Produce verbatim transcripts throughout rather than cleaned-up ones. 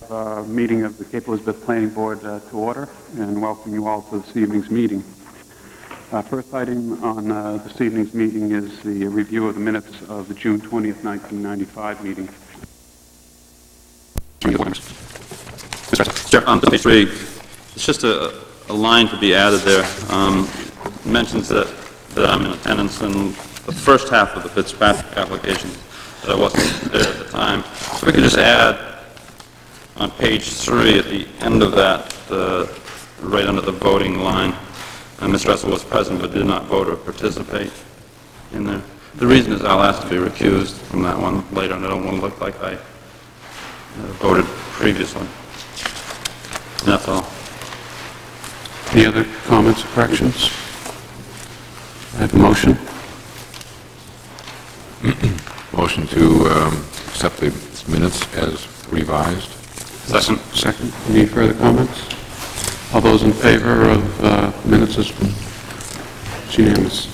Uh, meeting of the Cape Elizabeth Planning Board uh, to order, and welcome you all to this evening's meeting. Uh, first item on uh, this evening's meeting is the review of the minutes of the June twentieth, nineteen ninety-five meeting. Sure. On page three, it's just a, a line to be added there. Um, it mentions that, that I'm in attendance in the first half of the Fitzpatrick application, that I wasn't there at the time. So we could just add on page three, at the end of that, uh, right under the voting line, uh, Miz Dressel was present but did not vote or participate in there. The reason is I'll ask to be recused from that one later, and I don't want to look like I uh, voted previously. And that's all. Any other comments or corrections? I have a motion. Motion to um, accept the minutes as revised. Second. Second. Any further comments? All those in favor of uh, minutes as it's unanimous.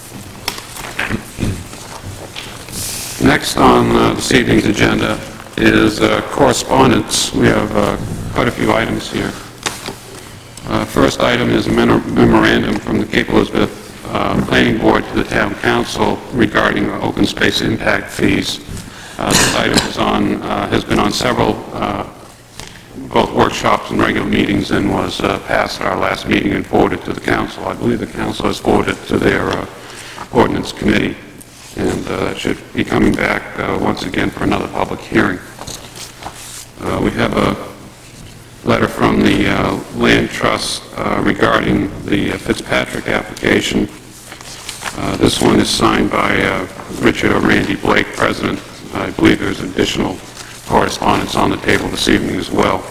Next on uh, this evening's agenda is uh, correspondence. We have uh, quite a few items here. Uh, first item is a memorandum from the Cape Elizabeth uh, Planning Board to the Town Council regarding open space impact fees. Uh, this item is on, uh, has been on several uh, both workshops and regular meetings, and was uh, passed at our last meeting and forwarded to the council. I believe the council has forwarded to their uh, ordinance committee, and uh, that should be coming back uh, once again for another public hearing. Uh, we have a letter from the uh, Land Trust uh, regarding the uh, Fitzpatrick application. Uh, this one is signed by uh, Richard or Randy Blake, President. I believe there's additional correspondence on the table this evening as well.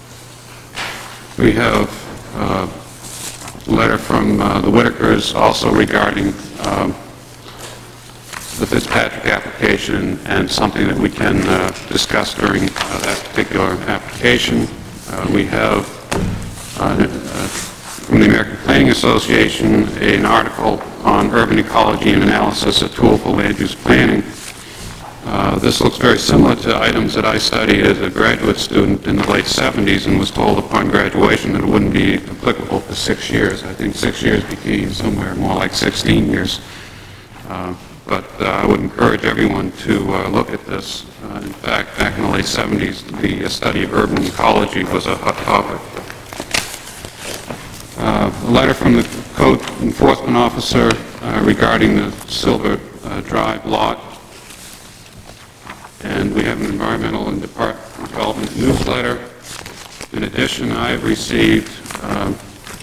We have uh, a letter from uh, the Whitakers also regarding um, the Fitzpatrick application, and something that we can uh, discuss during uh, that particular application. Uh, we have uh, uh, from the American Planning Association an article on urban ecology and analysis, a tool for land use planning. Uh, this looks very similar to items that I studied as a graduate student in the late seventies, and was told upon graduation that it wouldn't be applicable for six years. I think six years became somewhere more like sixteen years. Uh, but uh, I would encourage everyone to uh, look at this. Uh, in fact, back in the late seventies, the study of urban ecology was a hot topic. Uh, a letter from the Code Enforcement Officer uh, regarding the Silver uh, Drive lot. And we have an environmental and department development newsletter. In addition, I have received um,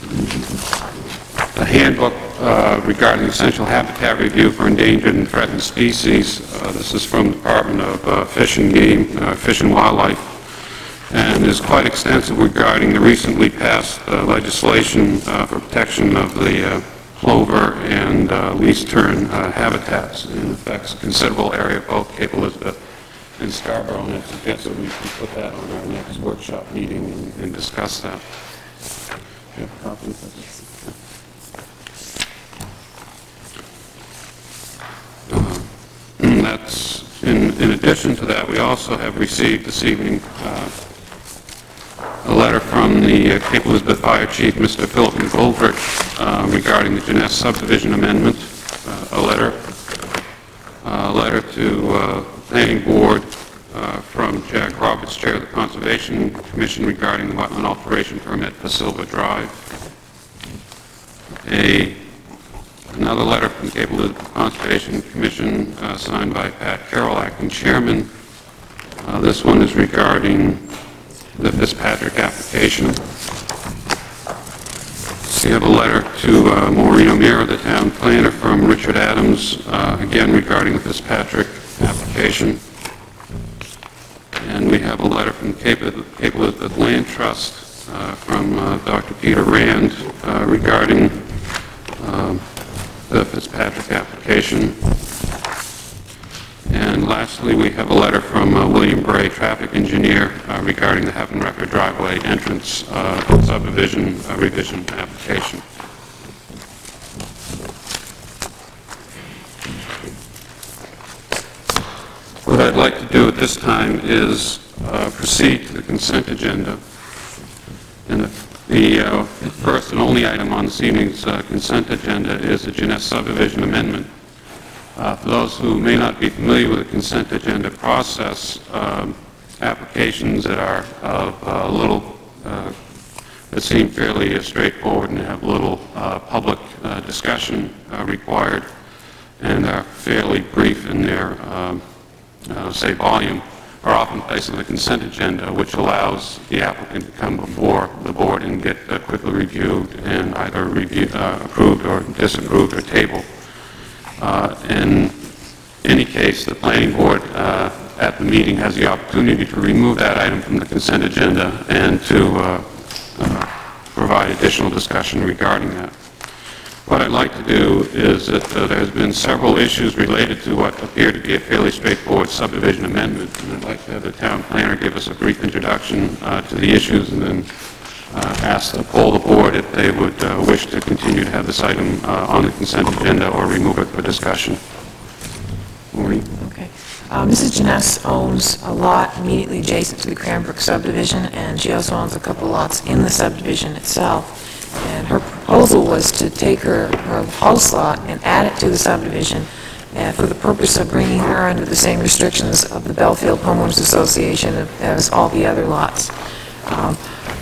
a handbook uh, regarding essential habitat review for endangered and threatened species. Uh, this is from the Department of uh, Fish and Game, uh, Fish and Wildlife, and is quite extensive regarding the recently passed uh, legislation uh, for protection of the uh, plover and uh, least tern uh, habitats, and affects a considerable area of both Cape Elizabeth in Scarborough, and I suggest that we can put that on our next workshop meeting and, and discuss that. Do you have a copy of this? Uh, that's in, in addition to that, we also have received this evening uh, a letter from the uh, Cape Elizabeth Fire Chief, Mister Philip McGoldrick, uh, regarding the Jeunesse subdivision amendment. Uh, a letter, uh, a letter to uh, Planning Board uh, from Jack Roberts, Chair of the Conservation Commission, regarding the wetland alteration permit for Silver Drive. A, another letter from the Cape Elizabeth Conservation Commission uh, signed by Pat Carroll, Acting Chairman. Uh, this one is regarding the Fitzpatrick application. We have a letter to uh, Maureen O'Meara, the town planner, from Richard Adams, uh, again regarding the Fitzpatrick application. And we have a letter from Cape, Cape Elizabeth Land Trust uh, from uh, Doctor Peter Rand uh, regarding uh, the Fitzpatrick application. And lastly, we have a letter from uh, William Bray, traffic engineer, uh, regarding the Heaven Record driveway entrance uh, subdivision uh, revision application. What I'd like to do at this time is uh, proceed to the consent agenda. And the, the uh, first and only item on this evening's uh, consent agenda is the Jeunesse subdivision amendment. Uh, for those who may not be familiar with the consent agenda process, um, applications that are of uh, little, uh, that seem fairly uh, straightforward and have little uh, public uh, discussion uh, required, and are fairly brief in their, um, uh, say, volume, are often placed on the consent agenda, which allows the applicant to come before the board and get uh, quickly reviewed and either review, uh, approved or disapproved or tabled. Uh, in any case, the planning board uh, at the meeting has the opportunity to remove that item from the consent agenda and to uh, uh, provide additional discussion regarding that. What I'd like to do is that uh, there's been several issues related to what appear to be a fairly straightforward subdivision amendment, and I'd like to have the town planner give us a brief introduction uh, to the issues and then uh, ask the poll the board if they would uh, wish to continue to have this item uh, on the consent agenda or remove it for discussion. Maureen? Okay. Uh, Missus Jeunesse owns a lot immediately adjacent to the Cranbrook subdivision, and she also owns a couple lots in the subdivision itself. And her proposal was to take her, her house lot and add it to the subdivision uh, for the purpose of bringing her under the same restrictions of the Belfield Homeowners Association as all the other lots. Um,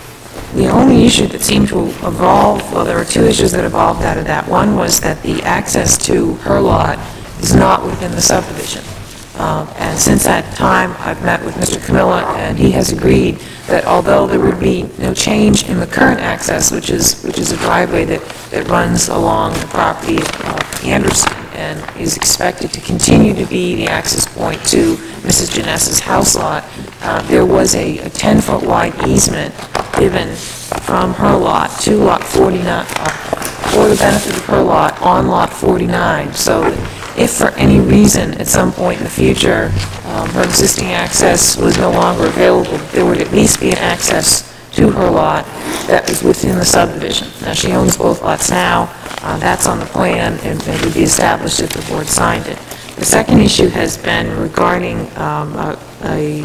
The only issue that seemed to evolve, well, there were two issues that evolved out of that. One was that the access to her lot is not within the subdivision. Um, and since that time, I've met with Mister Camilla, and he has agreed that although there would be no change in the current access, which is which is a driveway that, that runs along the property of Anderson and is expected to continue to be the access point to Missus Jeunesse's house lot, uh, there was a ten-foot wide easement given from her lot to lot forty-nine, uh, for the benefit of her lot on lot forty-nine, so that if for any reason at some point in the future um, her existing access was no longer available, there would at least be an access to her lot that was within the subdivision. Now, she owns both lots now. Uh, that's on the plan, and it would be established if the board signed it. The second issue has been regarding um, a, a,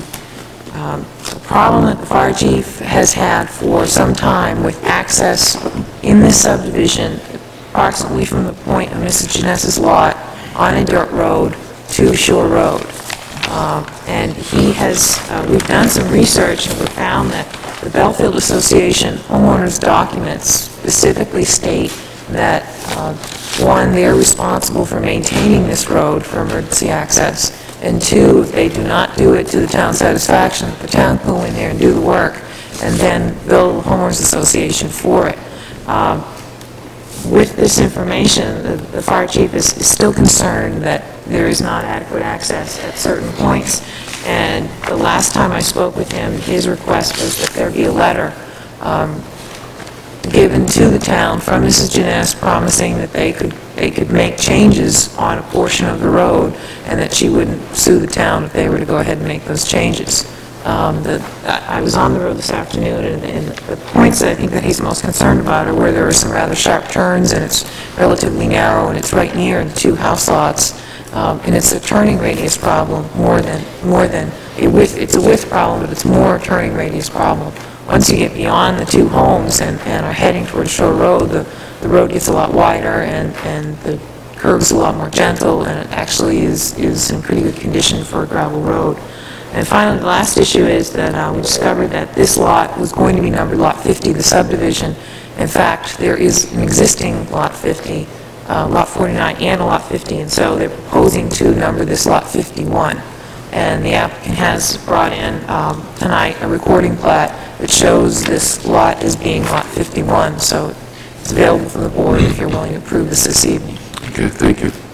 um, a problem that the fire chief has had for some time with access in this subdivision, approximately from the point of Missus Jeunesse's lot on a dirt road to Shore Road. Um, and he has, uh, we've done some research and we found that the Belfield Association homeowners documents specifically state that, uh, one, they're responsible for maintaining this road for emergency access, and two, if they do not do it to the town's satisfaction, the town can go in there and do the work and then bill the homeowners association for it. Um, With this information, the, the fire chief is, is still concerned that there is not adequate access at certain points. And the last time I spoke with him, his request was that there be a letter um, given to the town from Missus Jeunesse promising that they could they could make changes on a portion of the road and that she wouldn't sue the town if they were to go ahead and make those changes. Um, the, I was on the road this afternoon, and, and the points that I think that he's most concerned about are where there are some rather sharp turns, and it's relatively narrow, and it's right near the two house lots, um, and it's a turning radius problem more than more than a width. It's a width problem, but it's more a turning radius problem. Once you get beyond the two homes and, and are heading towards Shore Road, the the road gets a lot wider, and and the curve's a lot more gentle, and it actually is is in pretty good condition for a gravel road. And finally, the last issue is that uh, we discovered that this lot was going to be numbered Lot fifty, the subdivision. In fact, there is an existing Lot fifty, uh, Lot forty-nine, and a Lot fifty, and so they're proposing to number this Lot fifty-one. And the applicant has brought in um, tonight a recording plat that shows this lot as being Lot fifty-one, so it's available for the board if you're willing to approve this this evening. Okay, thank you.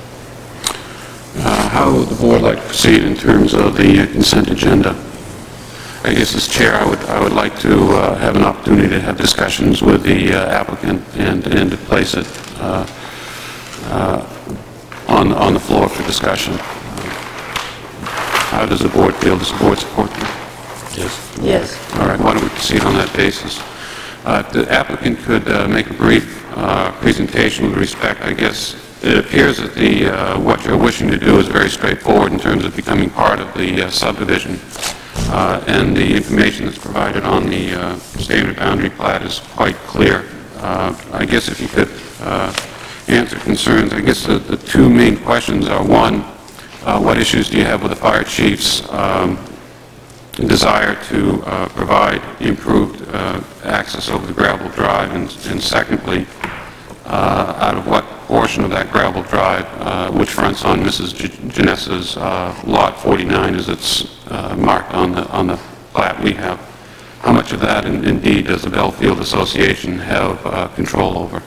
Uh, how would the board like to proceed in terms of the uh, consent agenda? I guess as chair, I would I would like to uh, have an opportunity to have discussions with the uh, applicant and and to place it uh, uh, on on the floor for discussion. How does the board feel? Does the board support that? Yes. Yes. All right. Why don't we proceed on that basis? Uh, the applicant could uh, make a brief uh, presentation with respect, I guess. It appears that the, uh, what you're wishing to do is very straightforward in terms of becoming part of the uh, subdivision. uh, and the information that's provided on the uh, standard boundary plat is quite clear. Uh, I guess if you could uh, answer concerns, I guess the, the two main questions are, one, uh, what issues do you have with the fire chief's um, desire to uh, provide improved uh, access over the gravel drive, and, and secondly, uh, out of what portion of that gravel drive, uh, which fronts on Missus Janessa's uh, lot forty-nine, as it's uh, marked on the on the plat we have, how much of that in, indeed does the Belfield Association have uh, control over?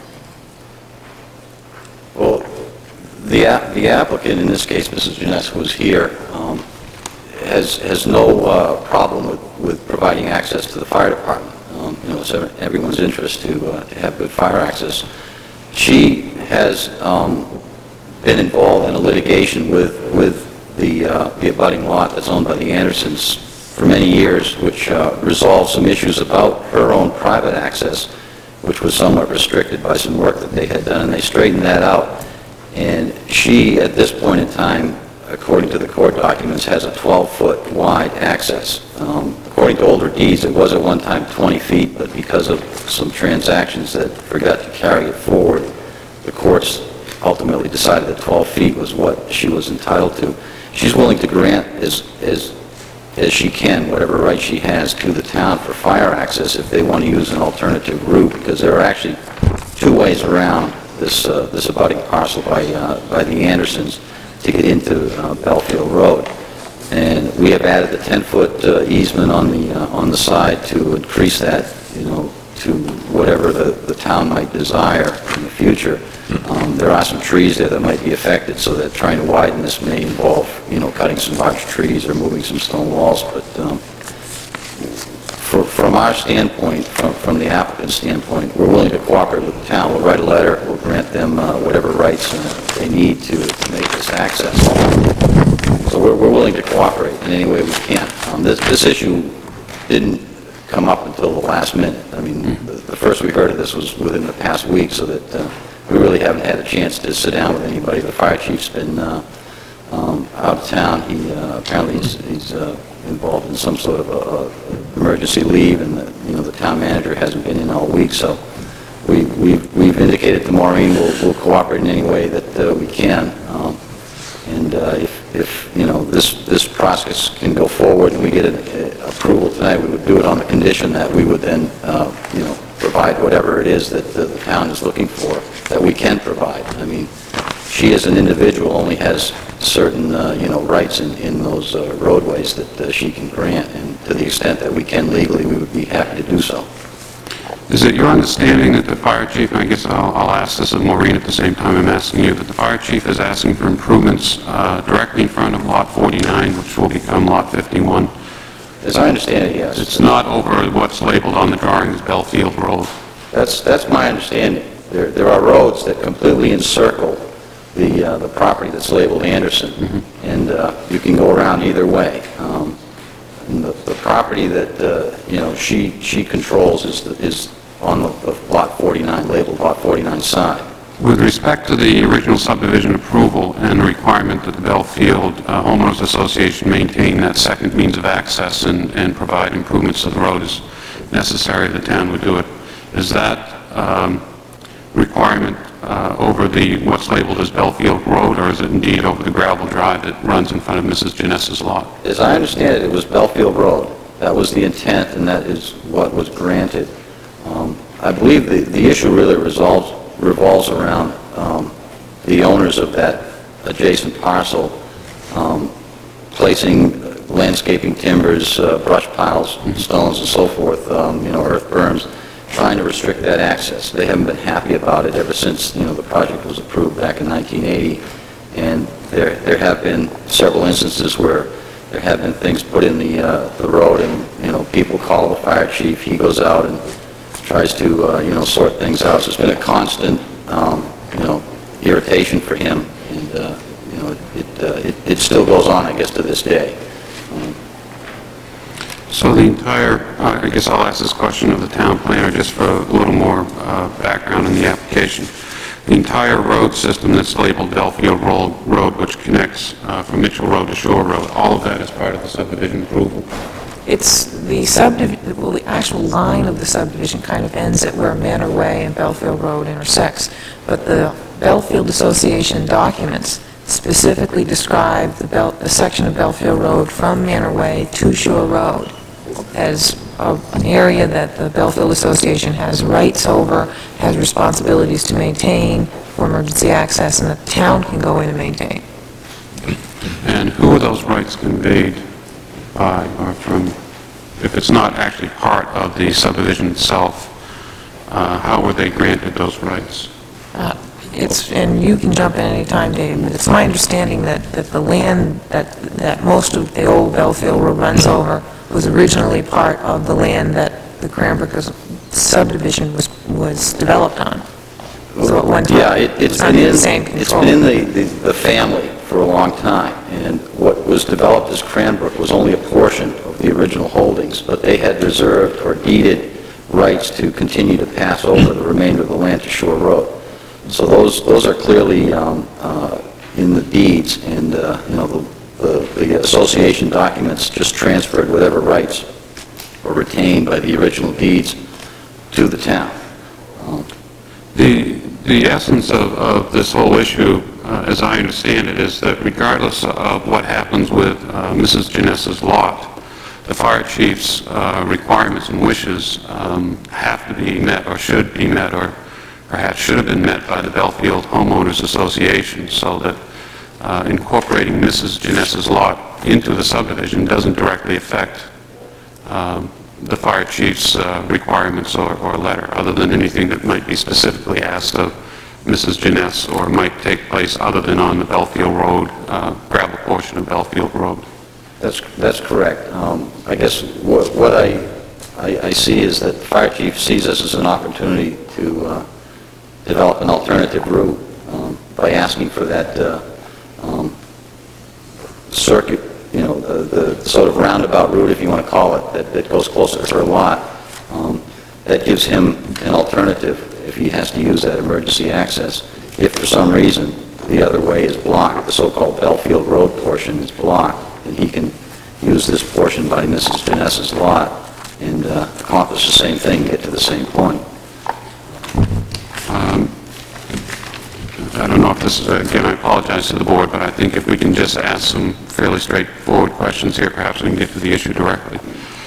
Well, the, app, the applicant, in this case, Missus Janessa, was here, um, has, has no uh, problem with, with providing access to the fire department. Um, you know, it's everyone's interest to, uh, to have good fire access. She has um, been involved in a litigation with, with the, uh, the abutting lot that's owned by the Andersons for many years, which uh, resolved some issues about her own private access, which was somewhat restricted by some work that they had done, and they straightened that out. And she, at this point in time, according to the court documents, has a twelve foot wide access. Um, according to older deeds, it was at one time twenty feet, but because of some transactions that forgot to carry it forward, the courts ultimately decided that twelve feet was what she was entitled to. She's willing to grant as, as, as she can whatever right she has to the town for fire access if they want to use an alternative route, because there are actually two ways around this, uh, this abutting parcel by, uh, by the Andersons to get into uh, Belfield Road. And we have added the ten foot uh, easement on the, uh, on the side to increase that, you know, to whatever the, the town might desire in the future. Um, there are some trees there that might be affected, so that trying to widen this may involve, you know, cutting some large trees or moving some stone walls. But um, for, from our standpoint, from, from the applicant's standpoint, we're willing to cooperate with the town. We'll write a letter. We'll grant them uh, whatever rights uh, they need to, to make this access. So we're, we're willing to cooperate in any way we can. Um, this, this issue didn't come up until the last minute. I mean, the, the first we heard of this was within the past week, so that uh, we really haven't had a chance to sit down with anybody. The fire chief's been uh, um, out of town. He uh, apparently he's, he's uh, involved in some sort of a, a emergency leave, and the, you know, the town manager hasn't been in all week. So we, we've, we've indicated to Maureen we'll, we'll cooperate in any way that uh, we can. Um, and uh, if, if you know this this process can go forward and we get an uh, approval tonight, we would do it on the condition that we would then uh, you know provide whatever it is that the, the town is looking for that we can provide. I mean, she as an individual only has certain uh, you know rights in, in those uh, roadways that uh, she can grant, and to the extent that we can legally, we would be happy to do so. Is it your understanding that the fire chief, and I guess I'll, I'll ask this of Maureen at the same time I'm asking you, that the fire chief is asking for improvements uh, directly in front of lot forty-nine, which will become lot fifty-one? As I understand it, yes. It's not over what's labeled on the drawing as Belfield Road. That's that's my understanding. There there are roads that completely encircle the uh, the property that's labeled Anderson, mm-hmm. and uh, you can go around either way. Um, and the, the property that uh, you know she she controls is the, is on the, the lot forty-nine, labeled lot forty-nine side. With respect to the original subdivision approval and the requirement that the Belfield uh, Homeowners Association maintain that second means of access and, and provide improvements to the road as necessary, the town would do it. Is that um, requirement uh, over the what's labeled as Belfield Road, or is it indeed over the gravel drive that runs in front of Missus Janessa's lot? As I understand it, it was Belfield Road. That was the intent, and that is what was granted. Um, I believe the, the issue really resolves revolves around um, the owners of that adjacent parcel um, placing landscaping timbers, uh, brush piles, stones, and so forth, um, you know, earth berms, trying to restrict that access. They haven't been happy about it ever since, you know, the project was approved back in nineteen eighty, and there there have been several instances where there have been things put in the uh, the road, and you know, people call the fire chief. He goes out and tries to, uh, you know, sort things out. So it's been a constant, um, you know, irritation for him, and, uh, you know, it, uh, it, it still goes on, I guess, to this day. Um, So the entire, uh, I guess I'll ask this question of the town planner just for a little more uh, background in the application. The entire road system that's labeled Belfield Road, Road which connects uh, from Mitchell Road to Shore Road, all of that is part of the subdivision approval? It's the subdivision, well, the actual line of the subdivision kind of ends at where Manor Way and Belfield Road intersects, but the Belfield Association documents specifically describe the Bel, the section of Belfield Road from Manor Way to Shore Road as a, an area that the Belfield Association has rights over, has responsibilities to maintain for emergency access, and the town can go in and maintain. And who are those rights conveyed by, or from, if it's not actually part of the subdivision itself, uh, how were they granted those rights? Uh, It's, and you can jump in any time, Dave, but it's my understanding that, that the land that, that most of the old Belfield Road runs over was originally part of the land that the Cranbrook subdivision was, was developed on. So at one time, Yeah, it- it it's was been under in, the same it's control. been in the, the the family for a long time, and what was developed as Cranbrook was only a portion of the original holdings, but they had reserved or deeded rights to continue to pass over the remainder of the land to Shore Road. So those, those are clearly um, uh, in the deeds, and, uh, you know, the, the the association documents just transferred whatever rights were retained by the original deeds to the town. Um, The, the essence of, of this whole issue, uh, as I understand it, is that regardless of what happens with uh, Missus Janessa's lot, the fire chief's uh, requirements and wishes um, have to be met, or should be met, or perhaps should have been met by the Belfield Homeowners Association, so that uh, incorporating Missus Janessa's lot into the subdivision doesn't directly affect um, the fire chief's uh, requirements or, or letter, other than anything that might be specifically asked of Missus Janess, or might take place other than on the Belfield Road, uh, gravel portion of Belfield Road. That's, that's correct. Um, I guess what, what I, I, I see is that the fire chief sees this as an opportunity to uh, develop an alternative route um, by asking for that uh, um, circuit, you know, the, the sort of roundabout route, if you want to call it, that, that goes closer to her lot. Um, that gives him an alternative if he has to use that emergency access. If for some reason the other way is blocked, the so-called Belfield Road portion is blocked, then he can use this portion by Missus Janessa's lot and uh, accomplish the same thing, get to the same point. Um, I don't know if this is, again, I apologize to the board, but I think if we can just ask some fairly straightforward questions here, perhaps we can get to the issue directly.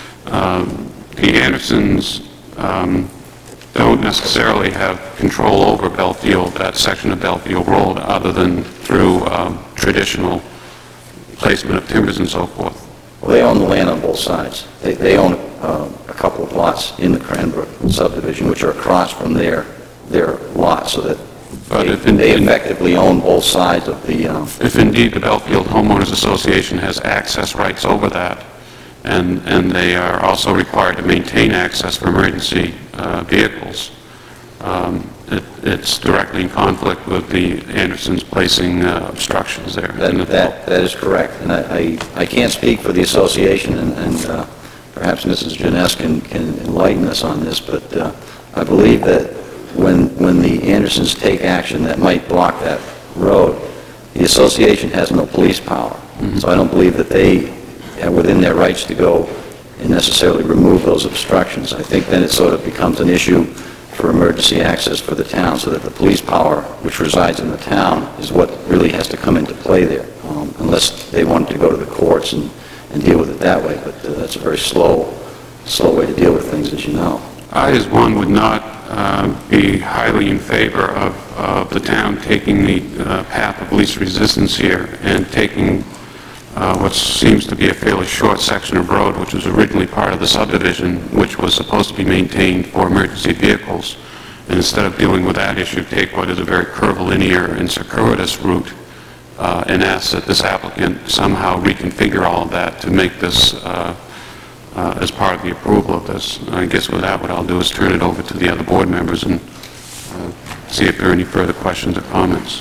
Um, the Andersons um, don't necessarily have control over Belfield, that section of Belfield Road, other than through um, traditional placement of timbers and so forth. Well, they own the land on both sides. They, they own uh, a couple of lots in the Cranbrook subdivision, which are across from their, their lot, so that But they, if in- they effectively own both sides of the... Um, If indeed the Belfield Homeowners Association has access rights over that, and, and they are also required to maintain access for emergency uh, vehicles, um, it, it's directly in conflict with the Andersons placing uh, obstructions there. That, isn't it? that, that is correct. And I, I, I can't speak for the association, and, and uh, perhaps Missus Janess can, can enlighten us on this, but uh, I believe that when, when the Andersons take action that might block that road, the association has no police power. Mm-hmm. So I don't believe that they are within their rights to go and necessarily remove those obstructions. I think then it sort of becomes an issue for emergency access for the town, so that the police power, which resides in the town, is what really has to come into play there, um, unless they wanted to go to the courts and, and deal with it that way. But uh, that's a very slow, slow way to deal with things, as you know. I, as one, would not uh, be highly in favor of, of the town taking the uh, path of least resistance here and taking uh, what seems to be a fairly short section of road, which was originally part of the subdivision, which was supposed to be maintained for emergency vehicles, and instead of dealing with that issue, take what is a very curvilinear and circuitous route uh, and ask that this applicant somehow reconfigure all of that to make this uh, uh, as part of the approval of this. I guess with that, what I'll do is turn it over to the other board members and uh, see if there are any further questions or comments.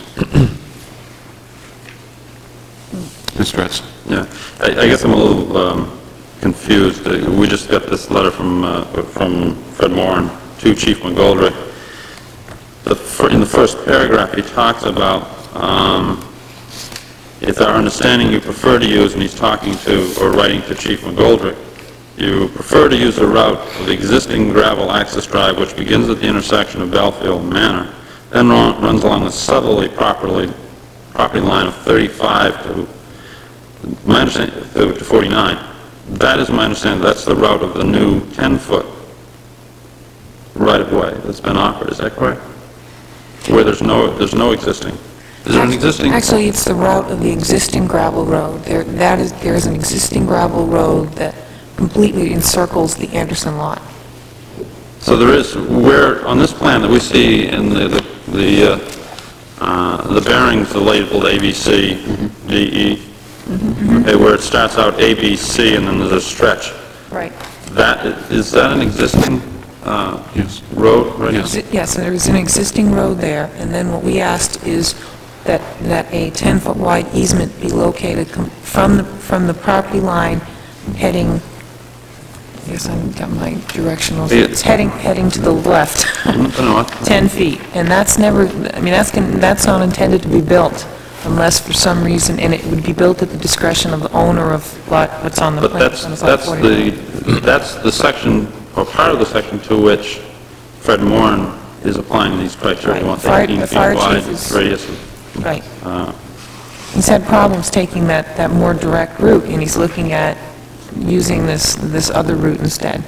Mister Etz. Yeah, I, I guess I'm a little um, confused. Uh, We just got this letter from uh, from Fred Moran to Chief McGoldrick. The, fir- in the first paragraph, he talks about um, it's our understanding you prefer to use, and he's talking to or writing to Chief McGoldrick, you prefer to use the route of the existing gravel access drive, which begins at the intersection of Belfield Manor, then run- runs along the southerly properly, property line of thirty-five to, my understanding, to forty-nine. That is my understanding, that's the route of the new ten-foot right-of-way that's been offered, is that correct? Where there's no, there's no existing. Is there an existing? Actually, it's the route of the existing gravel road. There, that is, there is an existing gravel road that completely encircles the Anderson lot. So there is, where, on this plan that we see in the, the, the, uh, uh, the bearings, the labeled A B C, D E, okay, where it starts out A B C and then there's a stretch. Right. That, is that an existing, uh, Yes. road right now? Yes. Yes, there is an existing road there, and then what we asked is that, that a ten-foot wide easement be located com- from the, from the property line heading, I guess I've got my directionals, Yeah. it's heading, heading to the left, I don't know what. ten feet, and that's never, I mean, that's, con- that's not intended to be built unless for some reason, and it would be built at the discretion of the owner of lot, what's on the But plan. that's, on lot that's forty-nine. the, that's the section, or part of the section to which Fred Moran is applying these criteria. Right. He wants The fire- eighteen the feet fire wide chief is- radius of Right. Uh, He's had problems taking that, that more direct route, and he's looking at using this, this other route instead.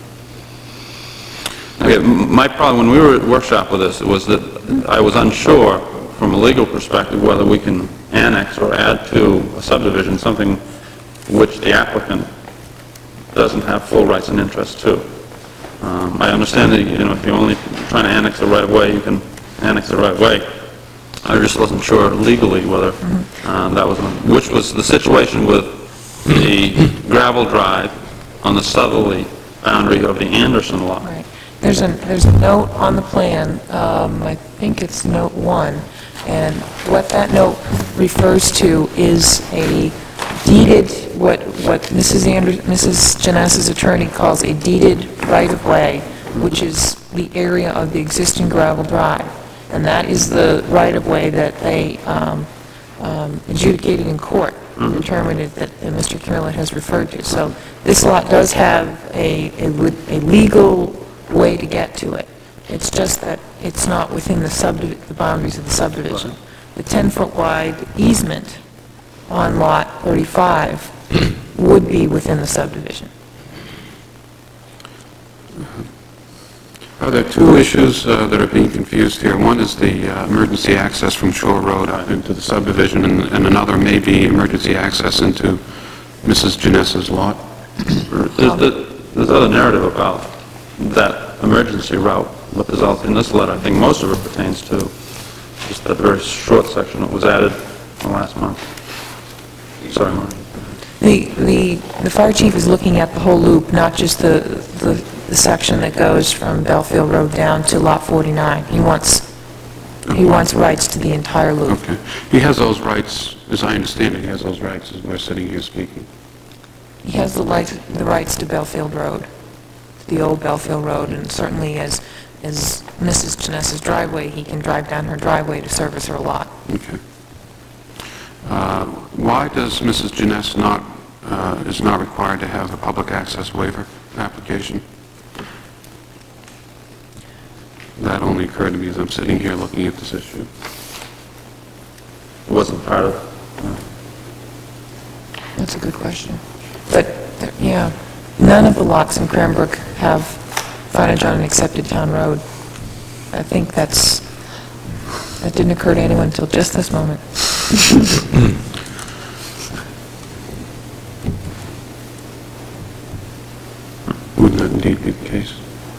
Okay, m- my problem, when we were at workshop with this, it was that I was unsure, from a legal perspective, whether we can annex or add to a subdivision something which the applicant doesn't have full rights and interests to. Um, I understand that, you know, if you're only trying to annex the right-of-way, you can annex the right-of-way. I just wasn't sure legally whether uh, that was, which was the situation with the gravel drive on the southerly boundary of the Anderson lot. Right. There's a, there's a note on the plan, um, I think it's note one, and what that note refers to is a deeded, what, what Missus Ander, Missus Janessa's attorney calls a deeded right-of-way, which is the area of the existing gravel drive. And that is the right-of-way that they um, um, adjudicated in court, and determined it that that Mister Camilla has referred to. So this lot does have a, a le- a legal way to get to it. It's just that it's not within the subdiv, the boundaries of the subdivision. The ten-foot wide easement on lot thirty-five would be within the subdivision. Are there two issues uh, that are being confused here? One is the uh, emergency access from Shore Road out into the subdivision, and and another may be emergency access into Missus Janessa's lot. There's, the- there's other narrative about that emergency route, but there's also, in this letter, I think most of it pertains to just that very short section that was added last month. Sorry, Mark. The, the, the fire chief is looking at the whole loop, not just the, the, the section that goes from Belfield Road down to Lot forty-nine. He wants, he wants rights to the entire loop. Okay. He has those rights, as I understand it, he has those rights as we're sitting here speaking. He has the rights, the rights to Belfield Road, to the old Belfield Road, and certainly as, as Missus Janessa's driveway, he can drive down her driveway to service her lot. Okay. Uh, Why does Missus Janess not, uh, is not required to have a public access waiver application? That only occurred to me as I'm sitting here looking at this issue. It wasn't part of, That's a good question. But, there- yeah, none of the lots in Cranbrook have frontage on an accepted town road. I think that's, that didn't occur to anyone until just this moment. Wouldn't that indeed be the case?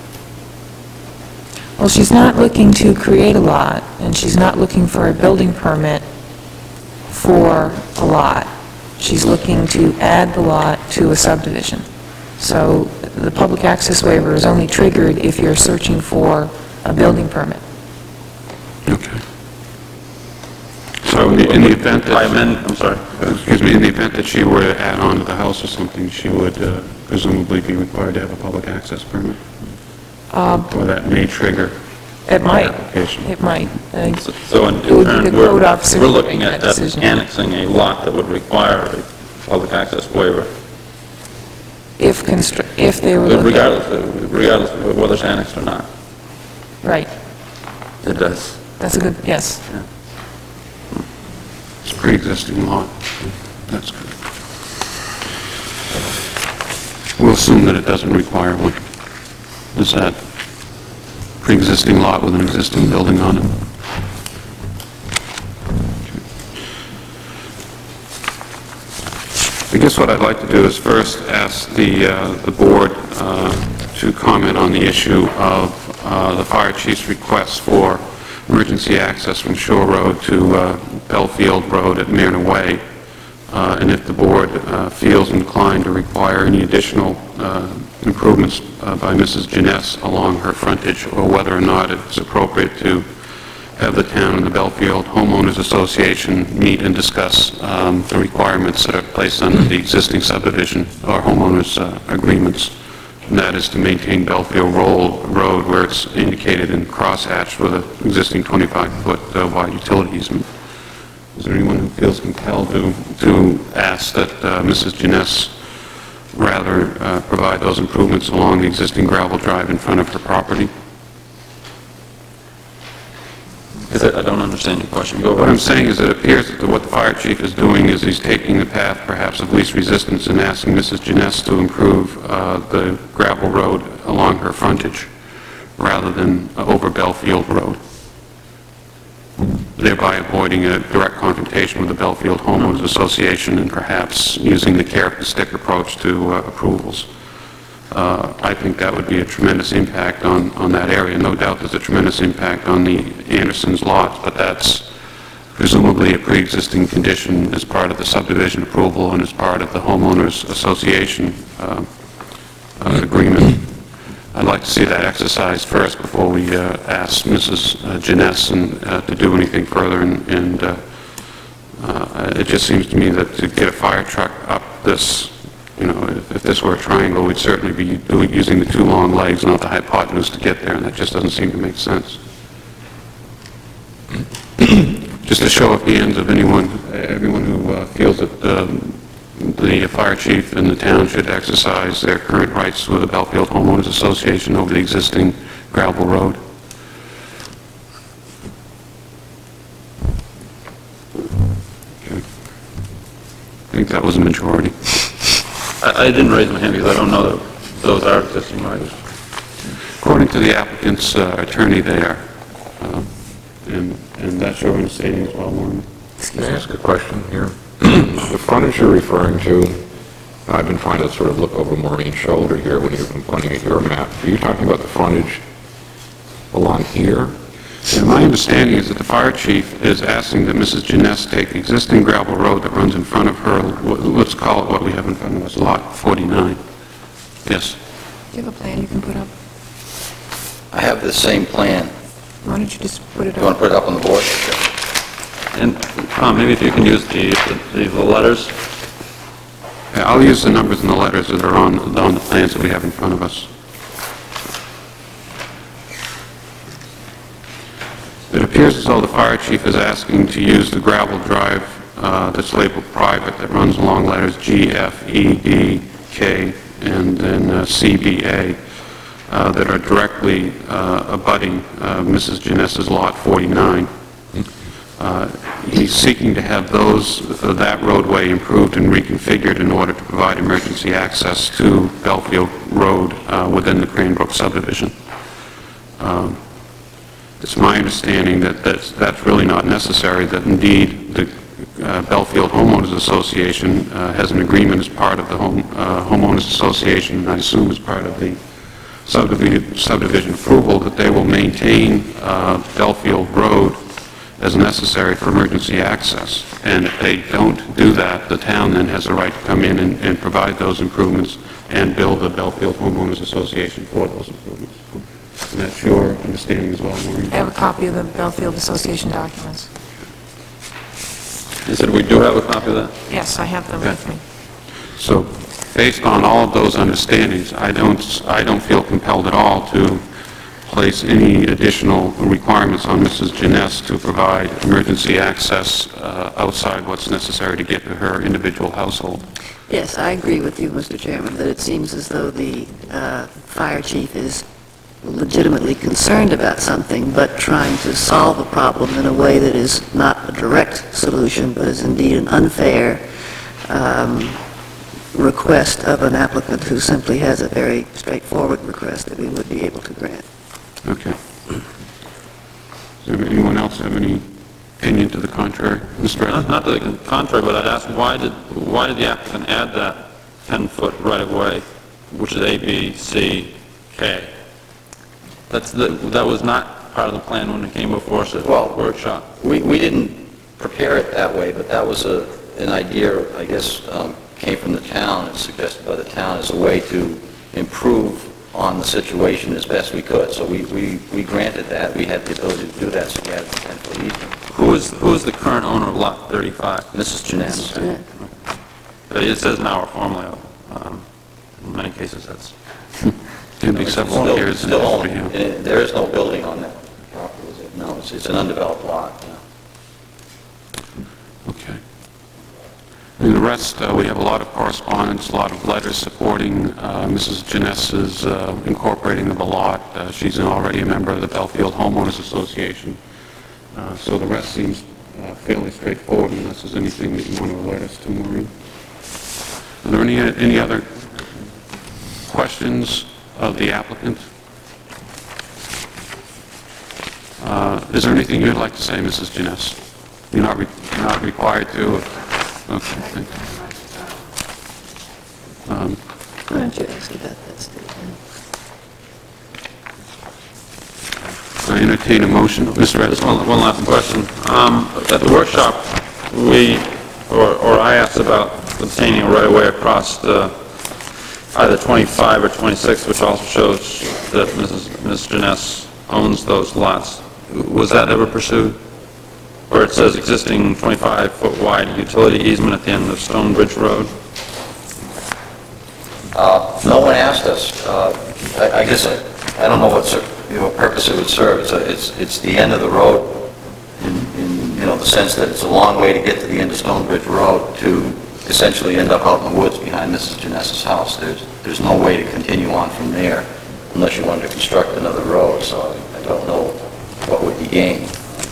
Well, she's not looking to create a lot, and she's not looking for a building permit for a lot. She's looking to add the lot to a subdivision. So the public access waiver is only triggered if you're searching for a building permit. Okay. So in the event I that, amend, I'm sorry. excuse me, in the event that she were to add on to the house or something, she would uh, presumably be required to have a public access permit? Or that may trigger It might, application? it might. Uh, So- So in It would in be turn, the we're code officer we're who would looking make at that at decision. annexing a lot that would require a public access waiver. if constr, if they were But looking... regardless, of- regardless of whether it's annexed or not, Right, it does. that's a good, yes. It's a pre-existing lot. That's good. We'll assume that it doesn't require one. Is that pre-existing lot with an existing building on it? I guess what I'd like to do is first ask the, uh, the board uh, to comment on the issue of uh, the fire chief's request for emergency access from Shore Road to uh, Belfield Road at Mariner Way, uh, and if the board uh, feels inclined to require any additional uh, improvements uh, by Missus Janess along her frontage, or whether or not it's appropriate to have the town and the Belfield Homeowners Association meet and discuss um, the requirements that are placed under the existing subdivision or homeowners uh, agreements. And that is to maintain Belfield Roll- Road where it's indicated in crosshatched with an existing twenty-five foot uh, wide utility easement. Is there anyone who feels compelled to, to ask that uh, Missus Janess rather uh, provide those improvements along the existing gravel drive in front of her property? Is it, I don't understand your question. Go What over. I'm saying is it appears that what the fire chief is doing is he's taking the path perhaps of least resistance and asking Missus Janess to improve uh, the gravel road along her frontage rather than uh, over Belfield Road, thereby avoiding a direct confrontation with the Belfield Homeowners Association and perhaps using the carrot and stick approach to uh, approvals. Uh, I think that would be a tremendous impact on, on that area. No doubt there's a tremendous impact on the Andersons' lots, but that's presumably a pre-existing condition as part of the subdivision approval and as part of the homeowners association uh, uh, agreement. I'd like to see that exercised first before we uh, ask Missus uh, Janess and, uh, to do anything further, and, and uh, uh, it just seems to me that to get a fire truck up this, you know, if, if this were a triangle, we'd certainly be doing, using the two long legs, not the hypotenuse, to get there, and that just doesn't seem to make sense. Just a show of hands of anyone, everyone who uh, feels that um, the fire chief and the town should exercise their current rights with the Belfield Homeowners Association over the existing gravel road. Okay. I think that was a majority. I, I didn't raise my hand because I don't know that those are existing rights. According to the applicant's uh, attorney, they are. Uh, and, and that's your understanding as well, Warren? Can I ask a question here? The frontage you're referring to, I've been trying to sort of look over Maureen's shoulder here when you've been pointing at your map. Are you talking about the frontage along here? And my understanding is that the fire chief is asking that Missus Janess take the existing gravel road that runs in front of her, let's call it what we have in front of us, Lot forty-nine. Yes. Do you have a plan you can put up? I have the same plan. Why don't you just put it You want up? to put it up on the board? And Tom, maybe if you can use the, the, the letters. Yeah, I'll use the numbers and the letters that are on, on the plans that we have in front of us. It appears as though the fire chief is asking to use the gravel drive uh, that's labeled private that runs along letters G, F, E, D, K, and then uh, C, B, A uh, that are directly uh, abutting uh, Missus Janess's Lot forty-nine. Uh, he's seeking to have those, uh, that roadway improved and reconfigured in order to provide emergency access to Belfield Road uh, within the Cranbrook subdivision. Um, It's my understanding that that's, that's really not necessary, that indeed the uh, Belfield Homeowners Association uh, has an agreement as part of the home, uh, Homeowners Association, and I assume as part of the subdivision, subdivision approval, that they will maintain uh, Belfield Road as necessary for emergency access. And if they don't do that, the town then has a right to come in and, and provide those improvements and bill the Belfield Homeowners Association for those improvements. And that's your understanding as well, Maureen? I have a copy of the Belfield Association documents. You said we do have a copy of that? Yes, I have them with me. So, based on all of those understandings, I don't, I don't feel compelled at all to place any additional requirements on Missus Janess to provide emergency access uh, outside what's necessary to get to her individual household. Yes, I agree with you, Mister Chairman, that it seems as though the uh, fire chief is legitimately concerned about something, but trying to solve a problem in a way that is not a direct solution, but is indeed an unfair um, request of an applicant who simply has a very straightforward request that we would be able to grant. Okay. Does anyone else have any opinion to the contrary? Mister Not, Bradley? not to the contrary, but I'd ask, why did, why did the applicant add that ten-foot right-of-way, which is A, B, C, K? That's, the, that was not part of the plan when it came before us at Well, workshop. We, we didn't prepare it that way, but that was a, an idea, I guess, um, came from the town and suggested by the town as a way to improve on the situation as best we could. So we, we, we granted that. We had the ability to do that, so we had the ten-foot easement. Who is, who is the current owner of lot thirty-five? Missus Janess. Yeah. It says now or formerly, um, in many cases that's, It'd be several Still- years in Still this owned. for you. And there is no building on that property, is it? No, it's, it's an undeveloped lot. yeah. Okay. And the rest, uh, we have a lot of correspondence, a lot of letters supporting uh, Missus Janess's uh, incorporating of the lot. Uh, She's already a member of the Belfield Homeowners Association. Uh, So the rest seems uh, fairly straightforward unless there's anything that you want to alert us to, Maureen. Are there any, any other questions of the applicant? Uh, Is there anything you'd like to say, Missus Janess? You're not, re- you're not required to. Okay, thank you. Um, Why don't you ask about that statement? I entertain a motion. Mister just Edson? one, one last question. Um, at the workshop, we, or, or I asked about obtaining a right-of-way across the, either twenty-five or twenty-six, which also shows that Missus Miz Janess owns those lots. Was that ever pursued? Where it says existing twenty-five foot wide utility easement at the end of Stonebridge Road? Uh, No one asked us. Uh, I I guess, I I don't know what ser- you know, what purpose it would serve. It's, a- it's it's the end of the road in, in, you know, the sense that it's a long way to get to the end of Stonebridge Road to essentially end up out in the woods behind Missus Janess's house. There's, there's no way to continue on from there unless you wanted to construct another road, so I don't know what would be gained.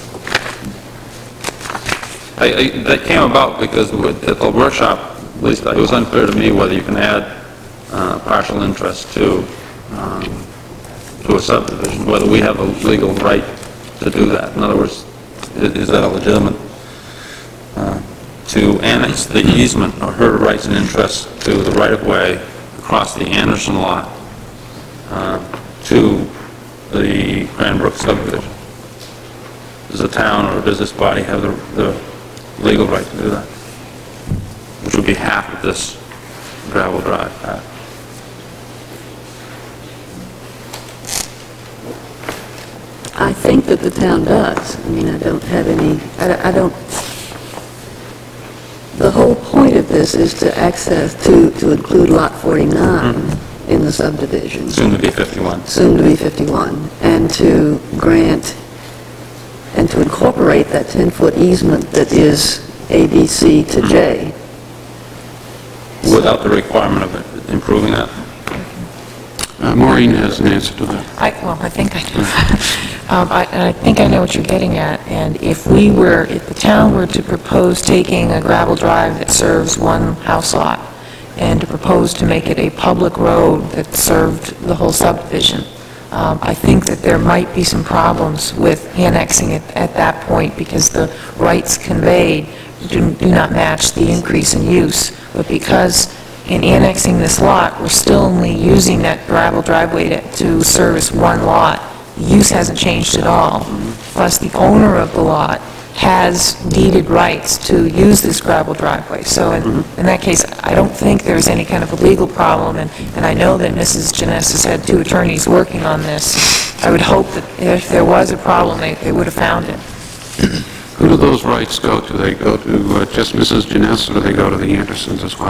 I, I, that came about because with- at the workshop, at least it was unclear to me whether you can add uh, partial interest to, um, to a subdivision, whether we have a legal right to do that. In other words, i- is that a legitimate, uh, to annex the easement or her rights and interests to the right-of-way across the Anderson lot uh, to the Cranbrook subdivision? Does the town or does this body have the, the legal right to do that? Which would be half of this gravel drive path. I think that the town does. I mean, I don't have any, I I don't, the whole point of this is to access, to, to include Lot forty-nine in the subdivision, Soon to be fifty-one. soon to be fifty-one, and to grant, and to incorporate that ten-foot easement that is A, B, C to J. Without the requirement of it, improving that. Uh, Maureen has an answer to that. I, well, I think I do. um, I, and I think I know what you're getting at. And if we were, if the town were to propose taking a gravel drive that serves one house lot and to propose to make it a public road that served the whole subdivision, um, I think that there might be some problems with annexing it at that point because the rights conveyed do, do not match the increase in use. But because in annexing this lot, we're still only using that gravel driveway to, to service one lot. The use hasn't changed at all. Plus, the owner of the lot has deeded rights to use this gravel driveway. So in, in that case, I don't think there's any kind of a legal problem, and, and I know that Missus Janess has had two attorneys working on this. I would hope that if there was a problem, they, they would have found it. Who do those rights go to? They go to uh, just Missus Janess, or do they go to the Andersons as well?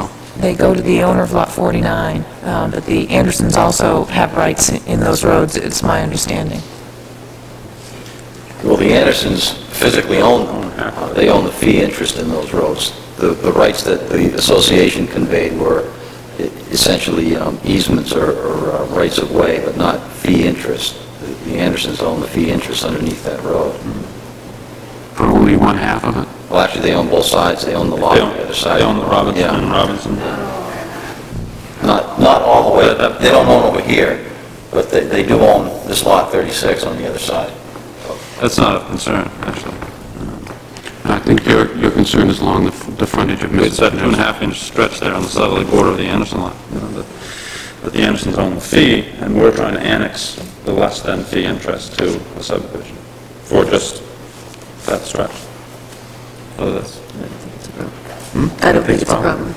they go to the owner of Lot forty-nine, uh, but the Andersons also have rights in in those roads, it's my understanding. Well, the Andersons physically own them. Uh, They own the fee interest in those roads. The the rights that the association conveyed were e- essentially um, easements or or, uh, rights of way, but not fee interest. The- The Andersons own the fee interest underneath that road. For only one half of it? Well, actually, they own both sides. They own the lot They on own, the other side. they own the Robinson Yeah. and Robinson. Not, not all the way, they don't own over here, but they, they do own this lot thirty-six on the other side. That's not of concern, actually. I think your, your concern is along the f- the frontage of It's Missus that two and a Knudsen. half inch stretch there on the southerly border of the Anderson lot. you know, that- But the Andersons own the fee, and we're trying to annex the less than fee interest to the subdivision for just that stretch. So that's, I don't think it's a problem.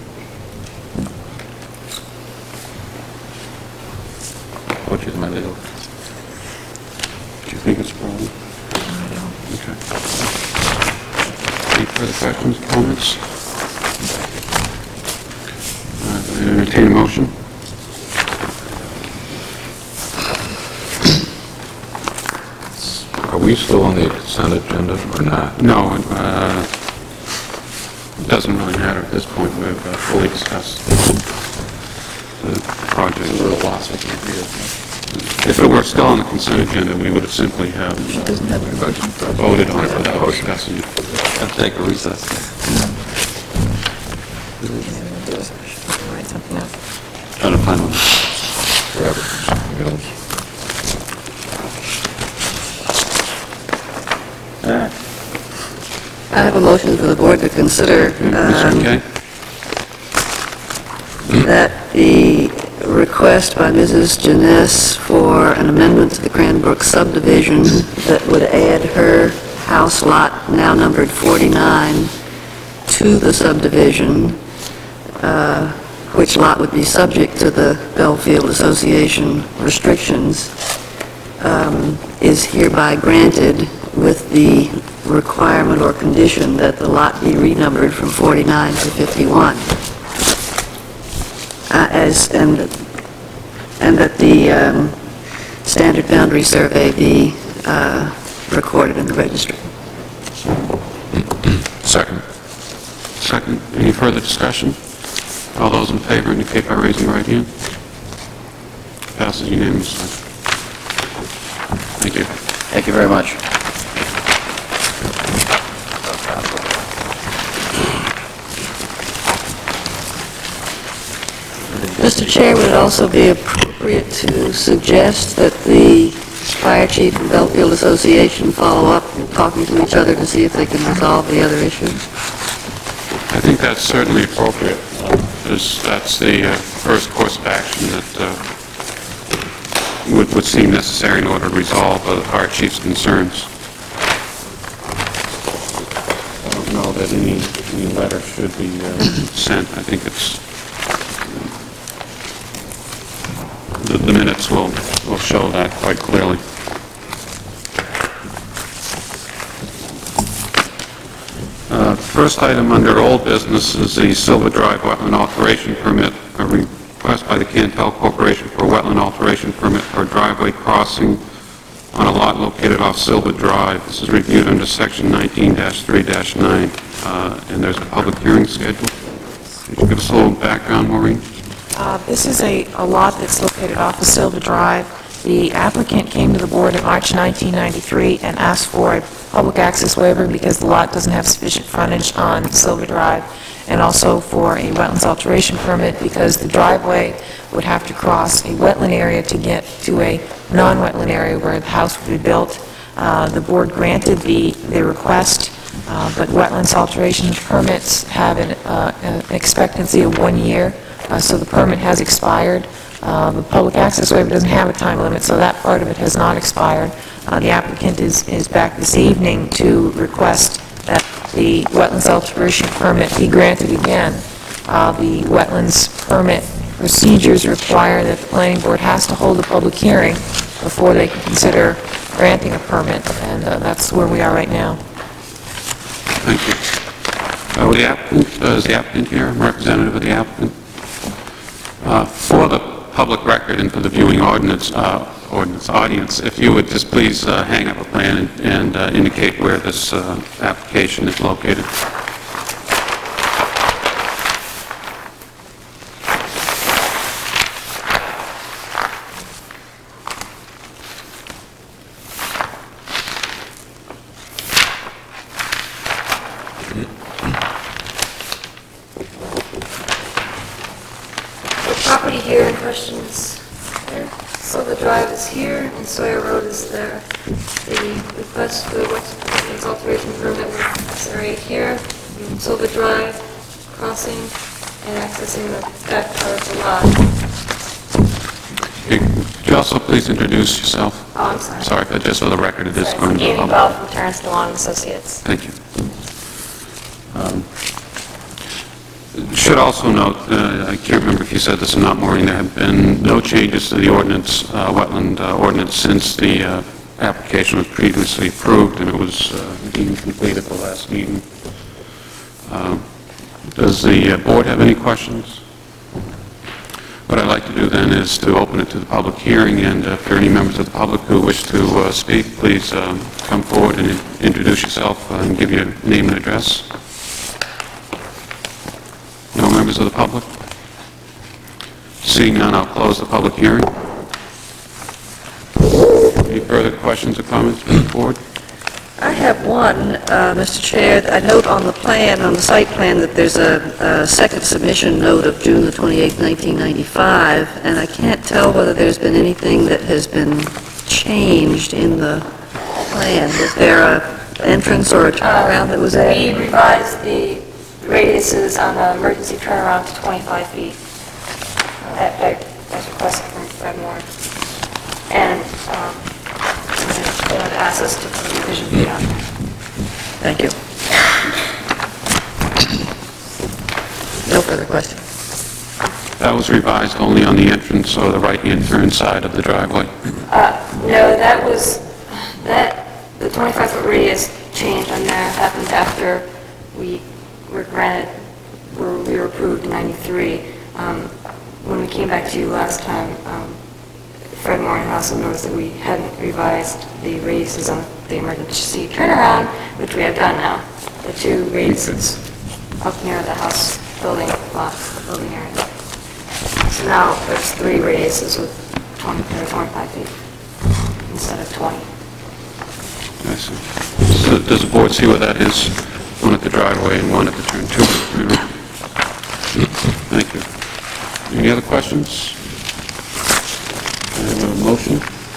which is my legal. Do you think it's a problem? Okay. Any further questions, comments? Uh, I entertain a motion. Are we still on the consent agenda or not? No, uh, it doesn't really matter at this point. We've uh, fully discussed the project. A little lost with the idea. If it were still on the consent agenda, we would have simply have uh, voted on it without discussing it. I'll take a recess. Write something up. Trying to find one. Grab it from something else. I have a motion for the board to consider Mister um, McKay? that the request by Missus Janess for an amendment to the Cranbrook subdivision that would add her house lot, now numbered forty-nine, to the subdivision, uh, which lot would be subject to the Belfield Association restrictions, um, is hereby granted with the requirement or condition that the lot be renumbered from forty-nine to fifty-one. Uh, As, and, and that the um, standard boundary survey be uh, recorded in the registry. Second. Second. Any further discussion? All those in favor indicate by raising your right hand. Passes unanimously. Thank you. Thank you very much. Mister Chair, would it also be appropriate to suggest that the fire chief and Belfield Association follow up, talking to each other to see if they can resolve the other issues? I think that's certainly appropriate. There's- That's the uh, first course of action that uh, would would seem necessary in order to resolve uh, the fire chief's concerns. I don't know that any any letter should be uh, sent. I think it's, the the minutes will will show that quite clearly. Uh, First item under old business is the Silver Drive wetland alteration permit, a request by the Cantel Corporation for a wetland alteration permit for a driveway crossing on a lot located off Silver Drive. This is reviewed under section nineteen dash three dash nine, uh, and there's a public hearing scheduled. Could you give us a little background, Maureen? Uh, This is a a lot that's located off of Silver Drive. The applicant came to the board in March nineteen ninety-three and asked for a public access waiver because the lot doesn't have sufficient frontage on Silver Drive, and also for a wetlands alteration permit because the driveway would have to cross a wetland area to get to a non-wetland area where the house would be built. Uh, The board granted the the request, uh, but wetlands alteration permits have an uh, an expectancy of one year, uh, so the permit has expired. Uh, The public access waiver doesn't have a time limit, so that part of it has not expired. Uh, The applicant is is back this evening to request that the wetlands alteration permit be granted again. Uh, The wetlands permit procedures require that the planning board has to hold a public hearing before they can consider granting a permit, and uh, that's where we are right now. Thank you. Oh, the applicant, uh, is the applicant here, representative of the applicant? Uh, For the public record and for the viewing ordinance, uh, ordinance audience, if you would just please uh, hang up a plan and, and uh, indicate where this uh, application is located. Property here in questions there. Silver Drive is here and Sawyer Road is there. The request for the wetlands alteration permit was S R eight here, and Silver Drive, crossing and accessing the back part of the lot. Okay, Could you also please introduce yourself? Oh, I'm sorry. Sorry, but just for the record, it is Sorry, going to the Amy public. Bell from Terrence DeLong and Associates. Thank you. Um, Should also note, uh, I can't remember if you said this or not, Maureen, there have been no changes to the ordinance, uh, wetland uh, ordinance, since the uh, application was previously approved and it was uh, deemed complete at the last meeting. Uh, Does the uh, board have any questions? What I'd like to do then is to open it to the public hearing, and if there are any members of the public who wish to uh, speak, please um, come forward and introduce yourself uh, and give your name and address. No members of the public? Seeing none, I'll close the public hearing. Any further questions or comments from the board? I have one, uh, Mister Chair. I note on the plan, on the site plan, that there's a a second submission note of June the twenty-eighth, nineteen ninety-five, and I can't tell whether there's been anything that has been changed in the plan. Is there a entrance or a turnaround that was We added? revised the radiuses on the emergency turnaround to twenty-five feet. Uh, That, that was requested from Fred Moore. And, um, they had asked us to put a revision beyond that. Thank you. No further questions. That was revised only on the entrance or the right-hand turn side of the driveway. Uh, no, that was, that, the twenty-five foot radius change on there happened after we were granted, were- we were approved in ninety-three. Um, When we came back to you last time, um, Fred Moore had also noticed that we hadn't revised the radiuses on the emergency turnaround, which we have done now. The two radiuses up near the house building lot, building area. So now there's three radiuses with twenty, or twenty-five feet instead of twenty. I see. So does the board see where that is? One at the driveway and one at the turn two. Thank you. Any other questions? I have a motion.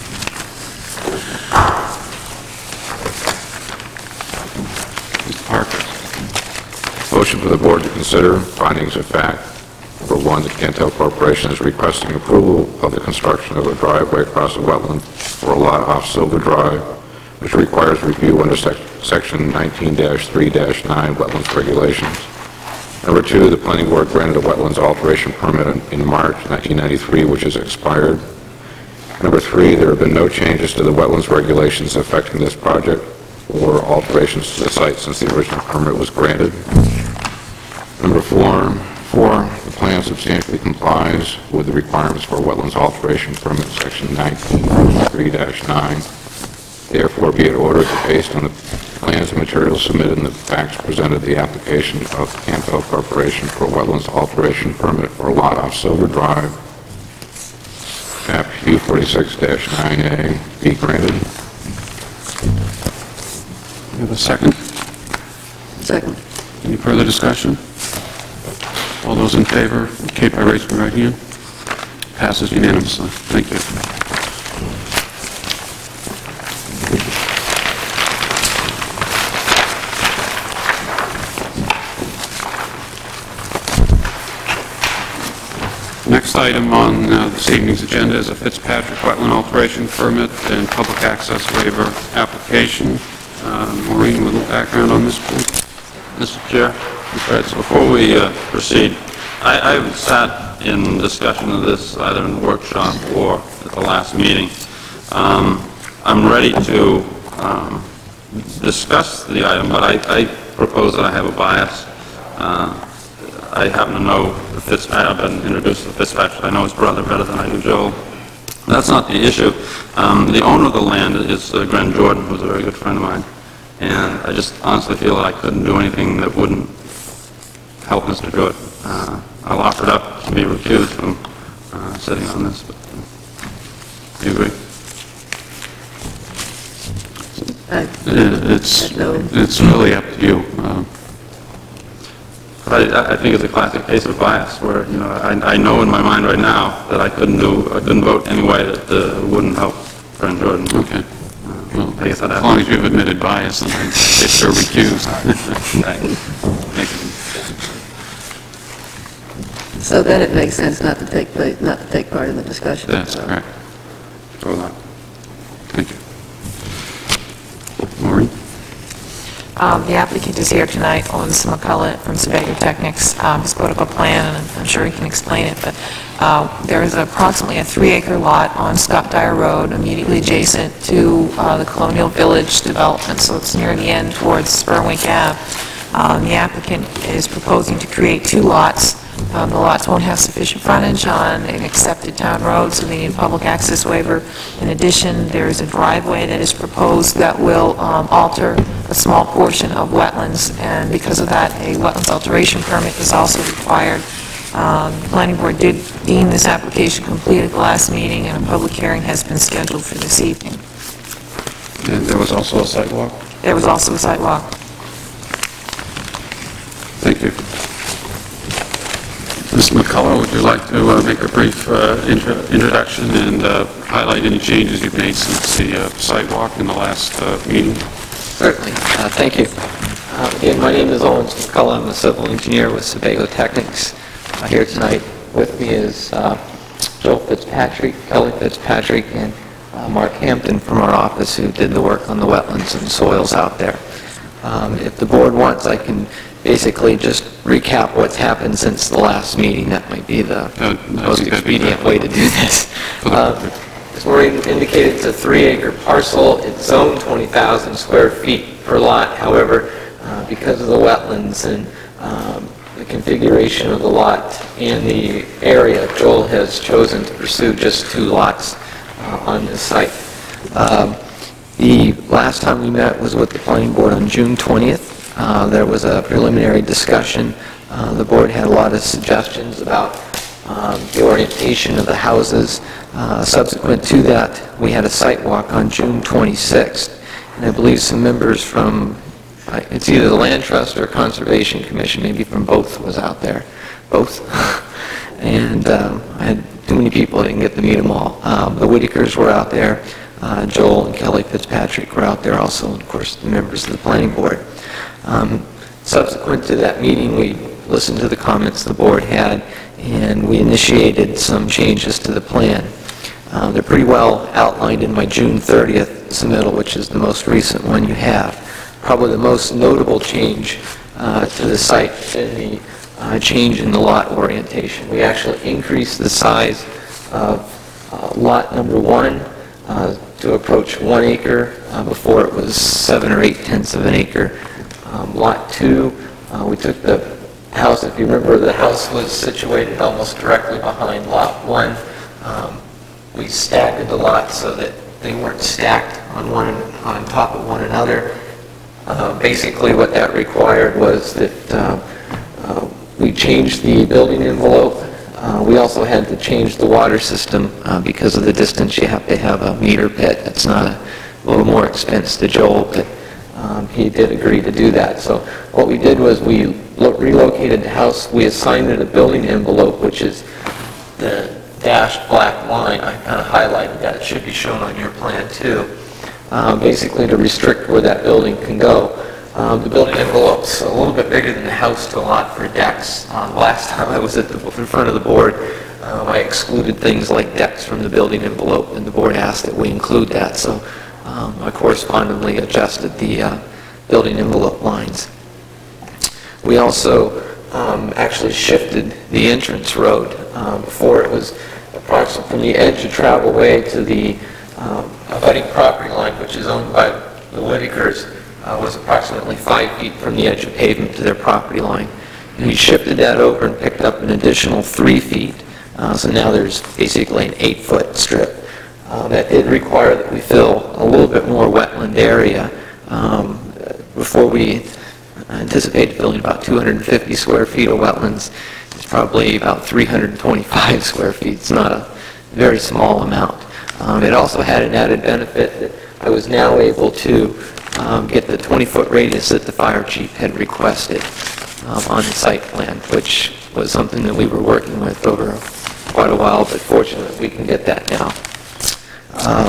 Mister Parker. Motion for the board to consider findings of fact. Number one, that Cantel Corporation is requesting approval of the construction of a driveway across a wetland for a lot off Silver Drive, which requires review under sec- section nineteen dash three dash nine Wetlands Regulations. Number two, the planning board granted a wetlands alteration permit in- in March nineteen ninety-three, which has expired. Number three, there have been no changes to the wetlands regulations affecting this project or alterations to the site since the original permit was granted. Number four, four, the plan substantially complies with the requirements for wetlands alteration permit, section nineteen dash three dash nine. Therefore, be it ordered that based on the plans and materials submitted and the facts presented, the application of Cantel Corporation for a wetlands alteration permit for a lot off Silver Drive, map U forty-six dash nine A, be granted. You have a second? Second. Any further discussion? All those in favor, indicate by raising your right hand. Passes unanimously. Thank you. Next item on uh, this evening's agenda is a Fitzpatrick Wetland Alteration Permit and Public Access Waiver Application. Uh, Maureen, with a little background on this, please. Mister Chair, so before we uh, proceed, I, I've sat in discussion of this either in the workshop or at the last meeting. Um, I'm ready to um, discuss the item, but I, I propose that I have a bias Uh, I happen to know the Fitzpatrick, I've been introduced to the Fitzpatrick, I know his brother better than I do Joel. That's not the issue. Um, the owner of the land is uh, Glenn Jordan, who's a very good friend of mine. And I just honestly feel I couldn't do anything that wouldn't help Mister Jordan. Uh, I'll offer it up to be recused from uh, sitting on this, but uh, do you agree? I- It- It's, No. it's really up to you. Uh, But I, I think it's a classic case of bias, where, you know, I, I know in my mind right now that I couldn't do, I couldn't vote any way that uh, wouldn't help Glenn Jordan. Okay. Well, I guess I'd have as long as you've admitted bias, then I guess you're recused. Thanks. Thank you. So then it makes sense not to take, pla- not to take part in the discussion. That's So- correct. Hold on. Thank you. Maureen? Um, The applicant is here tonight, Owens McCullough from Sebago Technics, um, his political plan, and I'm sure he can explain it, but uh, there is approximately a three-acre lot on Scott Dyer Road, immediately adjacent to uh, the Colonial Village development, so it's near the end towards Spurwink Ave. Um, The applicant is proposing to create two lots. Um, The lots won't have sufficient frontage on an accepted town road, so they need a public access waiver. In addition, there is a driveway that is proposed that will um, alter a small portion of wetlands, and because of that, a wetlands alteration permit is also required. Um, The planning board did deem this application complete at the last meeting, and a public hearing has been scheduled for this evening. And there was also a sidewalk? There was also a sidewalk. Thank you. Miz McCullough, would you like to uh, make a brief uh, intro- introduction and uh, highlight any changes you've made since the uh, sidewalk in the last uh, meeting? Certainly. Uh, Thank you. Uh, Again, my name is Owens McCullough. I'm a civil engineer with Sebago Technics. Uh, Here tonight with me is uh, Joel Fitzpatrick, Kelly Fitzpatrick, and uh, Mark Hampton from our office, who did the work on the wetlands and soils out there. Um, If the board wants, I can basically just recap what's happened since the last meeting. That might be the Uh, no, most you could- expedient way to do this. For the Uh, record. As Maureen indicated, it's a three-acre parcel. It's zoned twenty thousand square feet per lot. However, uh, because of the wetlands and um, the configuration of the lot and the area, Joel has chosen to pursue just two lots uh, on this site. Um, The last time we met was with the planning board on June twentieth. Uh, There was a preliminary discussion. Uh, The board had a lot of suggestions about um, the orientation of the houses. Uh, Subsequent to that, we had a site walk on June twenty-sixth, and I believe some members from, uh, it's either the Land Trust or Conservation Commission, maybe from both, was out there, both. And um, I had too many people, I didn't get to meet them all. Um, The Whitakers were out there, uh, Joel and Kelly Fitzpatrick were out there also, and of course, the members of the planning board. Um, Subsequent to that meeting, we listened to the comments the board had, and we initiated some changes to the plan. Uh, They're pretty well outlined in my June thirtieth submittal, which is the most recent one you have. Probably the most notable change uh, to the site is the uh, change in the lot orientation. We actually increased the size of uh, lot number one uh, to approach one acre. Uh, Before it was seven or eight tenths of an acre. Um, Lot two, uh, we took the house, if you remember, the house was situated almost directly behind lot one. Um, We staggered the lots so that they weren't stacked on one, on top of one another. Uh, Basically, what that required was that uh, uh, we changed the building envelope. Uh, We also had to change the water system uh, because of the distance. You have to have a meter pit. It's not a, a little more expense to Joel, but um, he did agree to do that. So what we did was we lo- relocated the house. We assigned it a building envelope, which is the dashed black line. I kind of highlighted that. It should be shown on your plan too. Uh, basically to restrict where that building can go. Um, the building envelope's a little bit bigger than the house to allow for decks. Um, last time I was at the, in front of the board, um, I excluded things like decks from the building envelope, and the board asked that we include that. So um, I correspondingly adjusted the uh, building envelope lines. We also um, actually shifted the entrance road. Uh, before it was approximately from the edge of travel way to the um, abutting property line, which is owned by the Whitakers, uh, was approximately five feet from the edge of pavement to their property line. We shifted that over and picked up an additional three feet. Uh, So now there's basically an eight-foot strip. Uh, That did require that we fill a little bit more wetland area. Um, Before we anticipated filling about two hundred fifty square feet of wetlands. It's probably about three hundred twenty-five square feet. It's not a very small amount. Um, It also had an added benefit that I was now able to um, get the twenty-foot radius that the fire chief had requested um, on the site plan, which was something that we were working with over quite a while, but fortunately we can get that now. Um,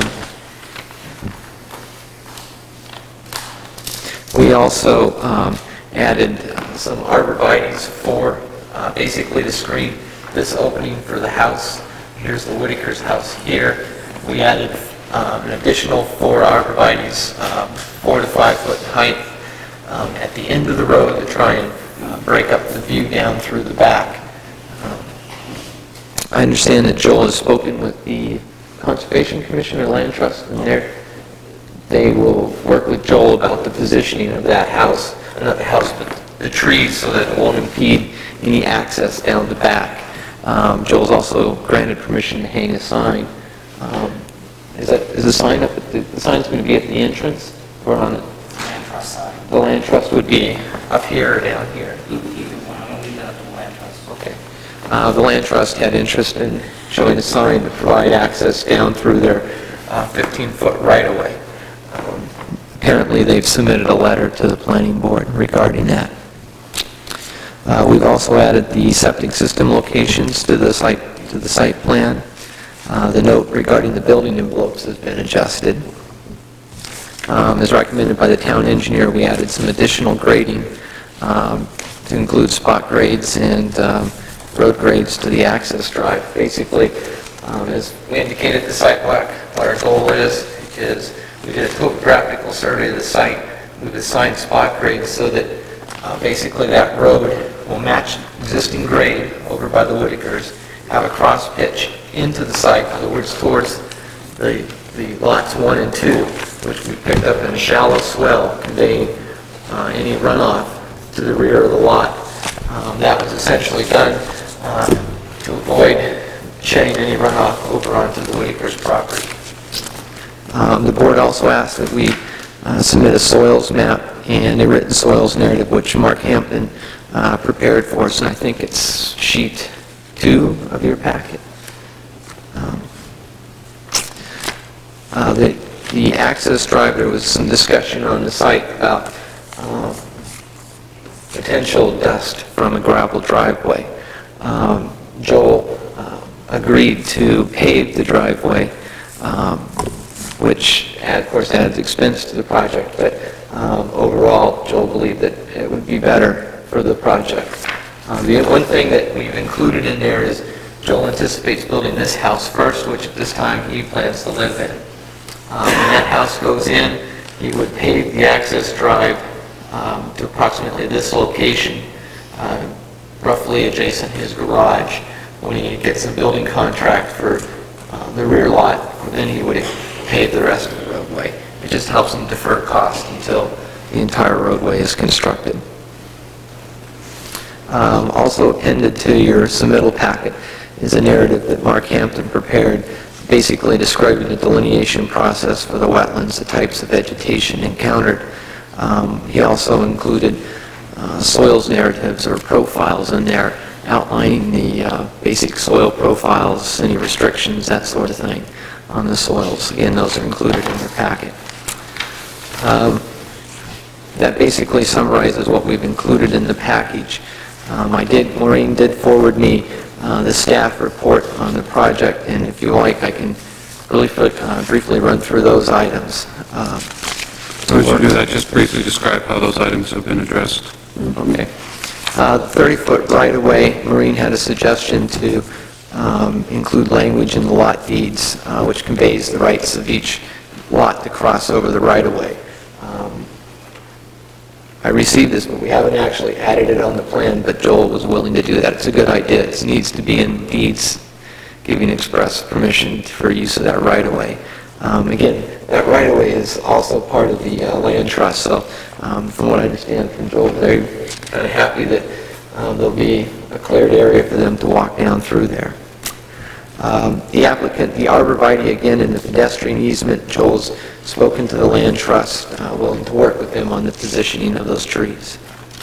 We also um, added some arborvitae's for uh, basically to screen this opening for the house. Here's the Whitaker's house here. We added um, an additional four arborvitae's, um, four to five foot in height um, at the end of the road to try and uh, break up the view down through the back. Um, I understand that Joel has spoken with the Conservation Commission or Land Trust, and they're They will work with Joel about the positioning of that house, not the house, but the trees, so that it won't impede any access down the back. Um, Joel's also granted permission to hang a sign. Um, Is that, is the sign up, at the the sign's going to be at the entrance or on the? Land trust side. The land trust would be up here or down here? Either either one, I'll leave that up to the land trust. Okay. Uh, The land trust had interest in showing a sign to provide access down through their fifteen-foot right-of-way. Um, Apparently, they've submitted a letter to the planning board regarding that. Uh, We've also added the septic system locations to the site, to the site plan. Uh, The note regarding the building envelopes has been adjusted. Um, As recommended by the town engineer, we added some additional grading um, to include spot grades and um, road grades to the access drive. Basically, um, as we indicated the site walk, what our goal is, is we did a topographical survey of the site. We've assigned spot grades so that uh, basically that road will match existing grade over by the Whitakers, have a cross pitch into the site, in other words, towards the, the lots one and two, which we picked up in a shallow swell conveying uh, any runoff to the rear of the lot. Um, that was essentially done uh, to avoid shedding any runoff over onto the Whitakers property. Um, The board also asked that we uh, submit a soils map and a written soils narrative, which Mark Hampton uh, prepared for us, and I think it's sheet two of your packet. Um, uh, The the access drive, there was some discussion on the site about um, potential dust from a gravel driveway. Um, Joel uh, agreed to pave the driveway, um, which, of course, adds expense to the project, but um, overall, Joel believed that it would be better for the project. Um, The one thing that we've included in there is Joel anticipates building this house first, which at this time he plans to live in. Um, When that house goes in, he would pave the access drive um, to approximately this location, uh, roughly adjacent his garage. When he gets a building contract for uh, the rear lot, then he would pave the rest of the roadway. It just helps him defer cost until the entire roadway is constructed. Um, Also appended to your submittal packet is a narrative that Mark Hampton prepared, basically describing the delineation process for the wetlands, the types of vegetation encountered. Um, He also included uh, soils narratives or profiles in there, outlining the uh, basic soil profiles, any restrictions, that sort of thing on the soils. Again, those are included in your packet. Um, That basically summarizes what we've included in the package. Um, I did, Maureen did forward me uh, the staff report on the project, and if you like, I can really uh, briefly run through those items. Um, So as you do that, just briefly describe how those items have been addressed. Okay. Uh, The thirty-foot right-of-way, Maureen had a suggestion to um, include language in the lot deeds, uh, which conveys the rights of each lot to cross over the right-of-way. Um, I received this, but we haven't actually added it on the plan, but Joel was willing to do that. It's a good idea. It needs to be in deeds, giving express permission for use of that right-of-way. Um, Again, that right-of-way is also part of the uh, land trust, so um, from what I understand from Joel, they're kind of happy that um, there'll be a cleared area for them to walk down through there. Um, The applicant, the arborvitae, again, in the pedestrian easement, Joel's spoken to the land trust, uh, willing to work with them on the positioning of those trees.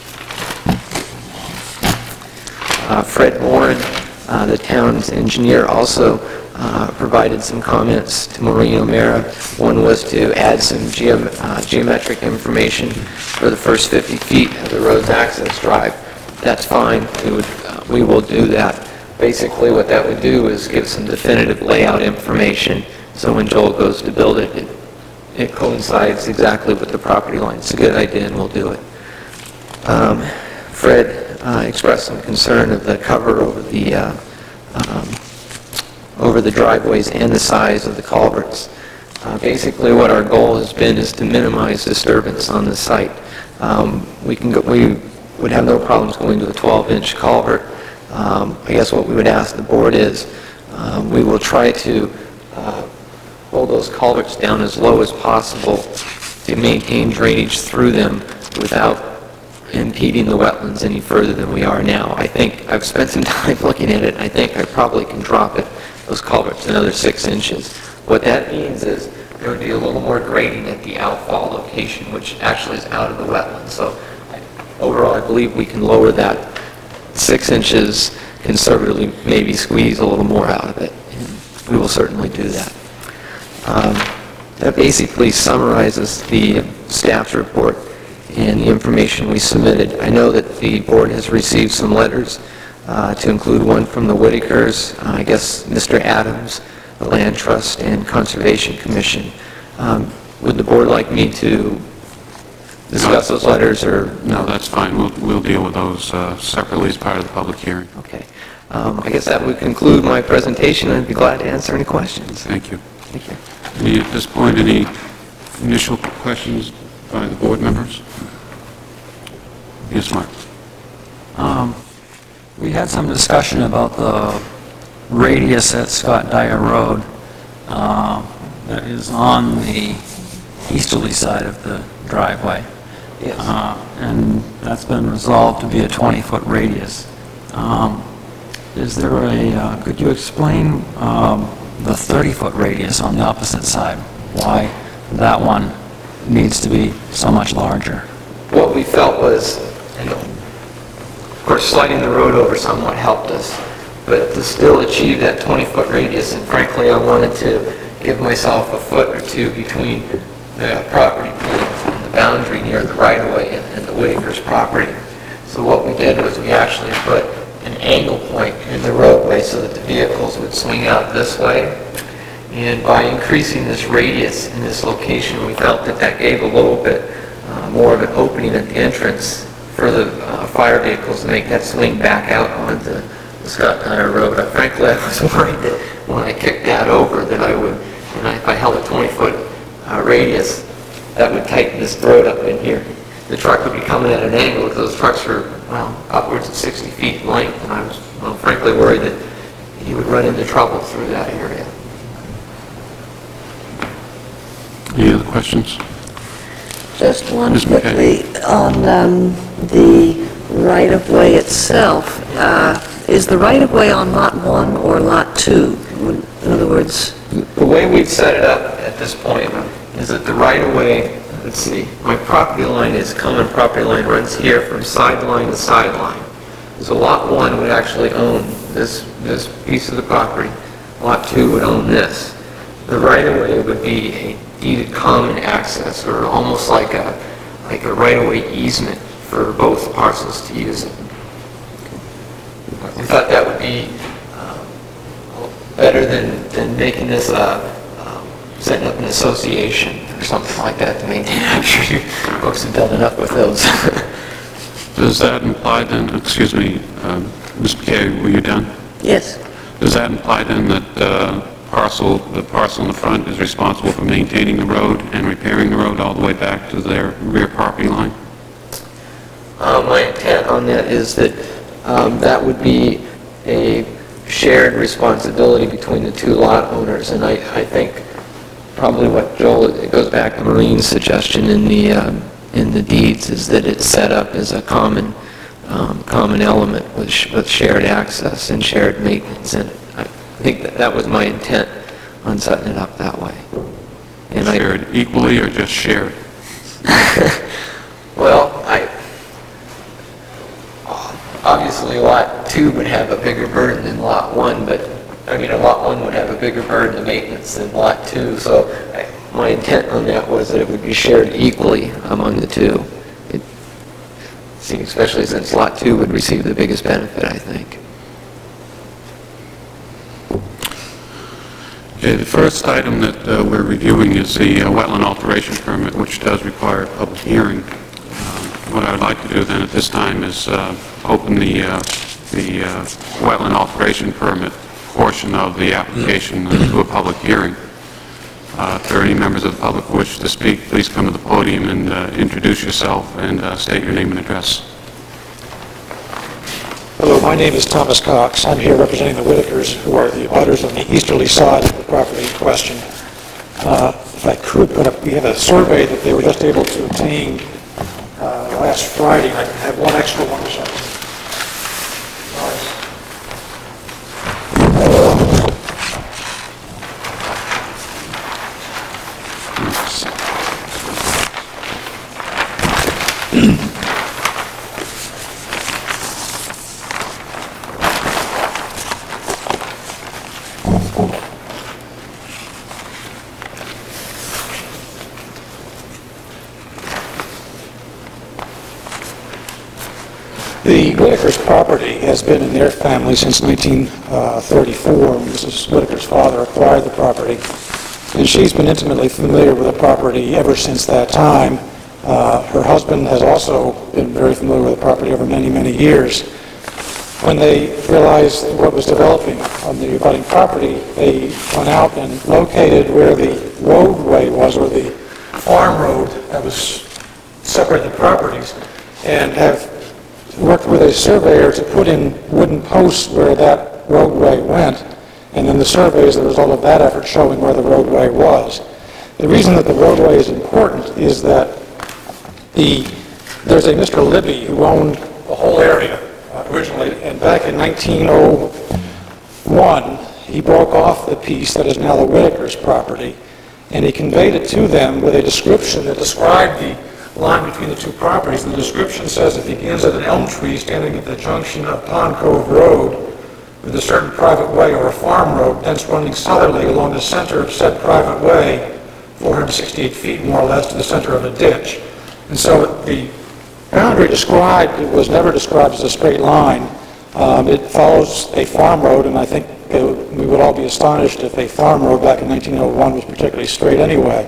Uh, Fred Warren, uh, the town's engineer, also uh, provided some comments to Maureen O'Mara. One was to add some geom- uh, geometric information for the first fifty feet of the road's access drive. That's fine. We would, uh, we will do that. Basically, what that would do is give some definitive layout information, so when Joel goes to build it, it, it coincides exactly with the property line. It's a good idea, and we'll do it. Um, Fred uh, expressed some concern of the cover over the uh, um, over the driveways and the size of the culverts. Uh, basically, what our goal has been is to minimize disturbance on the site. Um, we can go, we would have no problems going to a twelve inch culvert. Um, I guess what we would ask the board is um, we will try to uh, hold those culverts down as low as possible to maintain drainage through them without impeding the wetlands any further than we are now. I think I've spent some time looking at it, and I think I probably can drop it, those culverts, another six inches. What that means is there would be a little more grading at the outfall location, which actually is out of the wetland. So overall, I believe we can lower that six inches conservatively, maybe squeeze a little more out of it. And we will certainly do that. Um, that basically summarizes the staff's report and the information we submitted. I know that the board has received some letters, uh, to include one from the Whitakers, uh, I guess Mister Adams, the Land Trust, and Conservation Commission. Um, would the board like me to discuss those letters, or? No, that's fine. We'll, we'll deal with those uh, separately as part of the public hearing. Okay. Um, I guess that would conclude my presentation, and I'd be glad to answer any questions. Thank you. Thank you. Any, at this point, any initial questions by the board members? Yes, Mark. Um, we had some discussion about the radius at Scott Dyer Road uh, that is on the easterly side of the driveway. Yes. Uh, and that's been resolved to be a twenty foot radius. Um, is there a, uh, could you explain um, the thirty foot radius on the opposite side? Why that one needs to be so much larger? What we felt was, you know, of course, sliding the road over somewhat helped us, but to still achieve that twenty foot radius, and frankly, I wanted to give myself a foot or two between the property and the boundary near the right-of-way and, and the Whitakers' property. So what we did was we actually put an angle point in the roadway so that the vehicles would swing out this way. And by increasing this radius in this location, we felt that that gave a little bit uh, more of an opening at the entrance for the uh, fire vehicles to make that swing back out onto the Scott Dyer Road. Uh, frankly, I was worried that when I kicked that over that I would, and I, if I held a twenty foot uh, radius, that would tighten this road up in here. The truck would be coming at an angle because those trucks are, well, upwards of sixty feet in length, and I was, well, frankly worried that you would run into trouble through that area. Any other questions? Just one Miz McKay. quickly on um, the right-of-way itself. Uh, Is the right-of-way on Lot one or Lot two? In other words, The way we've set it up at this point is that the right-of-way, let's see, my property line is, common property line runs here from sideline to sideline. So Lot one would actually own this, this piece of the property. Lot two would own this. The right-of-way would be a deeded common access, or almost like a, like a right-of-way easement for both parcels to use it. We thought that would be um, better than, than making this, uh, um, setting up an association or something like that to maintain. I'm sure you folks have done enough with those. Does that imply then, excuse me, um, Miz McKay, were you done? yes. Does that imply then that uh, parcel, the parcel in the front is responsible for maintaining the road and repairing the road all the way back to their rear property line? Uh, my intent on that is that um, that would be a shared responsibility between the two lot owners, and I, I think probably what Joel, it goes back to Maureen's suggestion in the um, in the deeds, is that it's set up as a common um, common element with, sh with shared access and shared maintenance. And I think that that was my intent on setting it up that way. And Shared I, equally or just shared? well, I, obviously lot two would have a bigger burden than lot one, but I mean, a lot one would have a bigger burden of maintenance than lot two. So I, my intent on that was that it would be shared equally among the two. It, especially since lot two would receive the biggest benefit, I think. Okay, the first item that uh, we're reviewing is the uh, wetland alteration permit, which does require a public hearing. Um, what I would like to do then at this time is uh, open the, uh, the uh, wetland alteration permit portion of the application to a public hearing. Uh, if there are any members of the public who wish to speak, please come to the podium and uh, introduce yourself and uh, state your name and address. Hello, my name is Thomas Cox. I'm here representing the Whitakers, who are the abutters on the easterly side of the property in question. Uh, if I could put up, we have a survey that they were just able to obtain uh, last Friday. I have one extra one or something. The Whitaker's property has been in their family since nineteen thirty-four. Missus Whitaker's father acquired the property, and she's been intimately familiar with the property ever since that time. Uh, her husband has also been very familiar with the property over many, many years. When they realized what was developing on the abutting property, they went out and located where the roadway was, or the farm road that was separating the properties, and have worked with a surveyor to put in wooden posts where that roadway went, and then the survey is the result of that effort showing where the roadway was. The reason that the roadway is important is that the, there's a Mister Libby who owned the whole area uh, originally, and back in nineteen oh one, he broke off the piece that is now the Whitaker's property, and he conveyed it to them with a description that described the line between the two properties. And the description says it begins at an elm tree standing at the junction of Pond Cove Road with a certain private way or a farm road, thence running southerly along the center of said private way, four hundred sixty-eight feet more or less to the center of a ditch. And so the boundary described was never described as a straight line. Um, it follows a farm road, and I think it would, we would all be astonished if a farm road back in nineteen oh one was particularly straight anyway.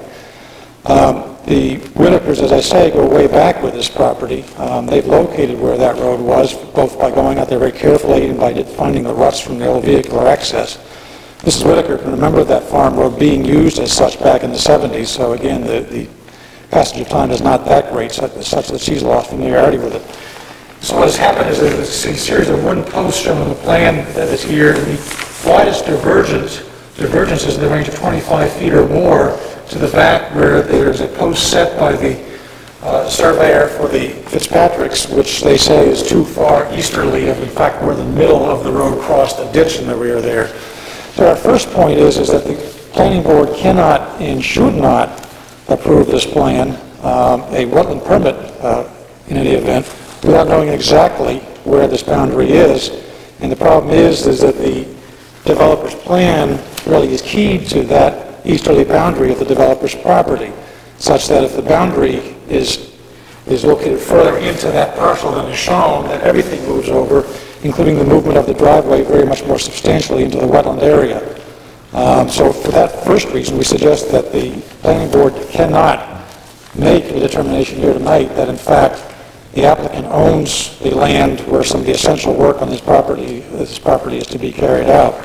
Um, The Whitakers, as I say, go way back with this property. Um, they've located where that road was, both by going out there very carefully and by finding the ruts from the old vehicular access. Missus Whitaker can remember that farm road being used as such back in the seventies, so again, the, the passage of time is not that great, such, such that she's lost familiarity with it. So what has happened is there's a series of wooden posts shown on the plan that is here. The widest divergence, divergence is in the range of twenty-five feet or more to the back, where there's a post set by the uh, surveyor for the Fitzpatricks, which they say is too far easterly of, in fact, where the middle of the road crossed the ditch in the rear there. So our first point is, is that the planning board cannot and should not approve this plan, um, a wetland permit uh, in any event, without knowing exactly where this boundary is. And the problem is, is that the developer's plan really is keyed to that easterly boundary of the developer's property, such that if the boundary is is located further into that parcel than is shown, that everything moves over, including the movement of the driveway very much more substantially into the wetland area. Um, so for that first reason, we suggest that the planning board cannot make a determination here tonight that, in fact, the applicant owns the land where some of the essential work on this property, this property is to be carried out.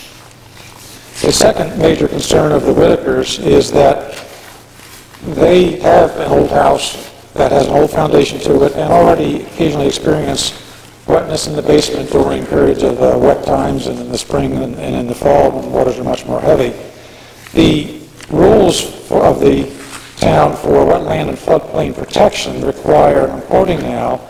The second major concern of the Whitakers is that they have an old house that has an old foundation to it and already occasionally experience wetness in the basement during periods of uh, wet times, and in the spring and, and in the fall when the waters are much more heavy. The rules for, of the town for wetland and floodplain protection require, I'm quoting now,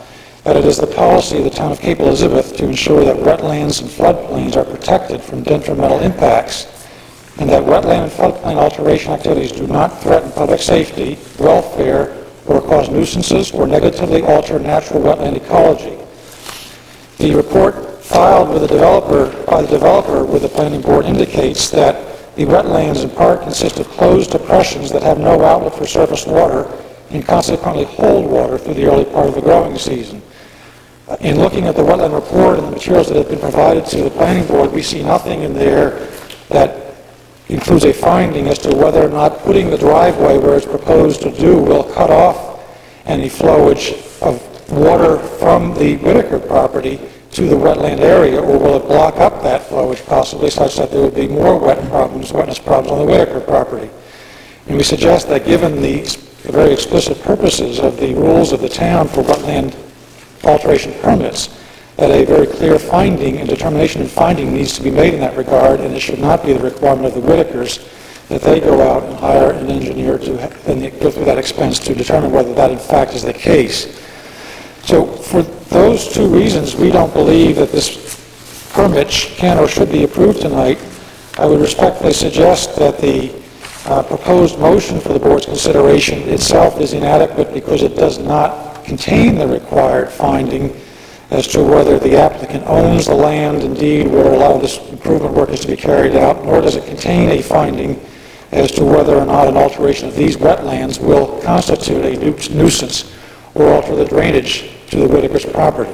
that it is the policy of the town of Cape Elizabeth to ensure that wetlands and floodplains are protected from detrimental impacts, and that wetland and floodplain alteration activities do not threaten public safety, welfare, or cause nuisances or negatively alter natural wetland ecology. The report filed with the developer, by the developer with the planning board indicates that the wetlands in part consist of closed depressions that have no outlet for surface water and consequently hold water through the early part of the growing season. In looking at the wetland report and the materials that have been provided to the planning board, we see nothing in there that includes a finding as to whether or not putting the driveway where it's proposed to do will cut off any flowage of water from the Whitaker property to the wetland area, or will it block up that flowage possibly such that there would be more wet problems, wetness problems on the Whitaker property. And we suggest that given the very explicit purposes of the rules of the town for wetland alteration permits, that a very clear finding and determination and finding needs to be made in that regard, and it should not be the requirement of the Whitakers that they go out and hire an engineer to and go through that expense to determine whether that in fact is the case. So for those two reasons, we don't believe that this permit can or should be approved tonight. I would respectfully suggest that the uh, proposed motion for the board's consideration itself is inadequate because it does not contain the required finding as to whether the applicant owns the land indeed where a lot of this improvement work is to be carried out, nor does it contain a finding as to whether or not an alteration of these wetlands will constitute a nu nuisance or alter the drainage to the Whitaker's property.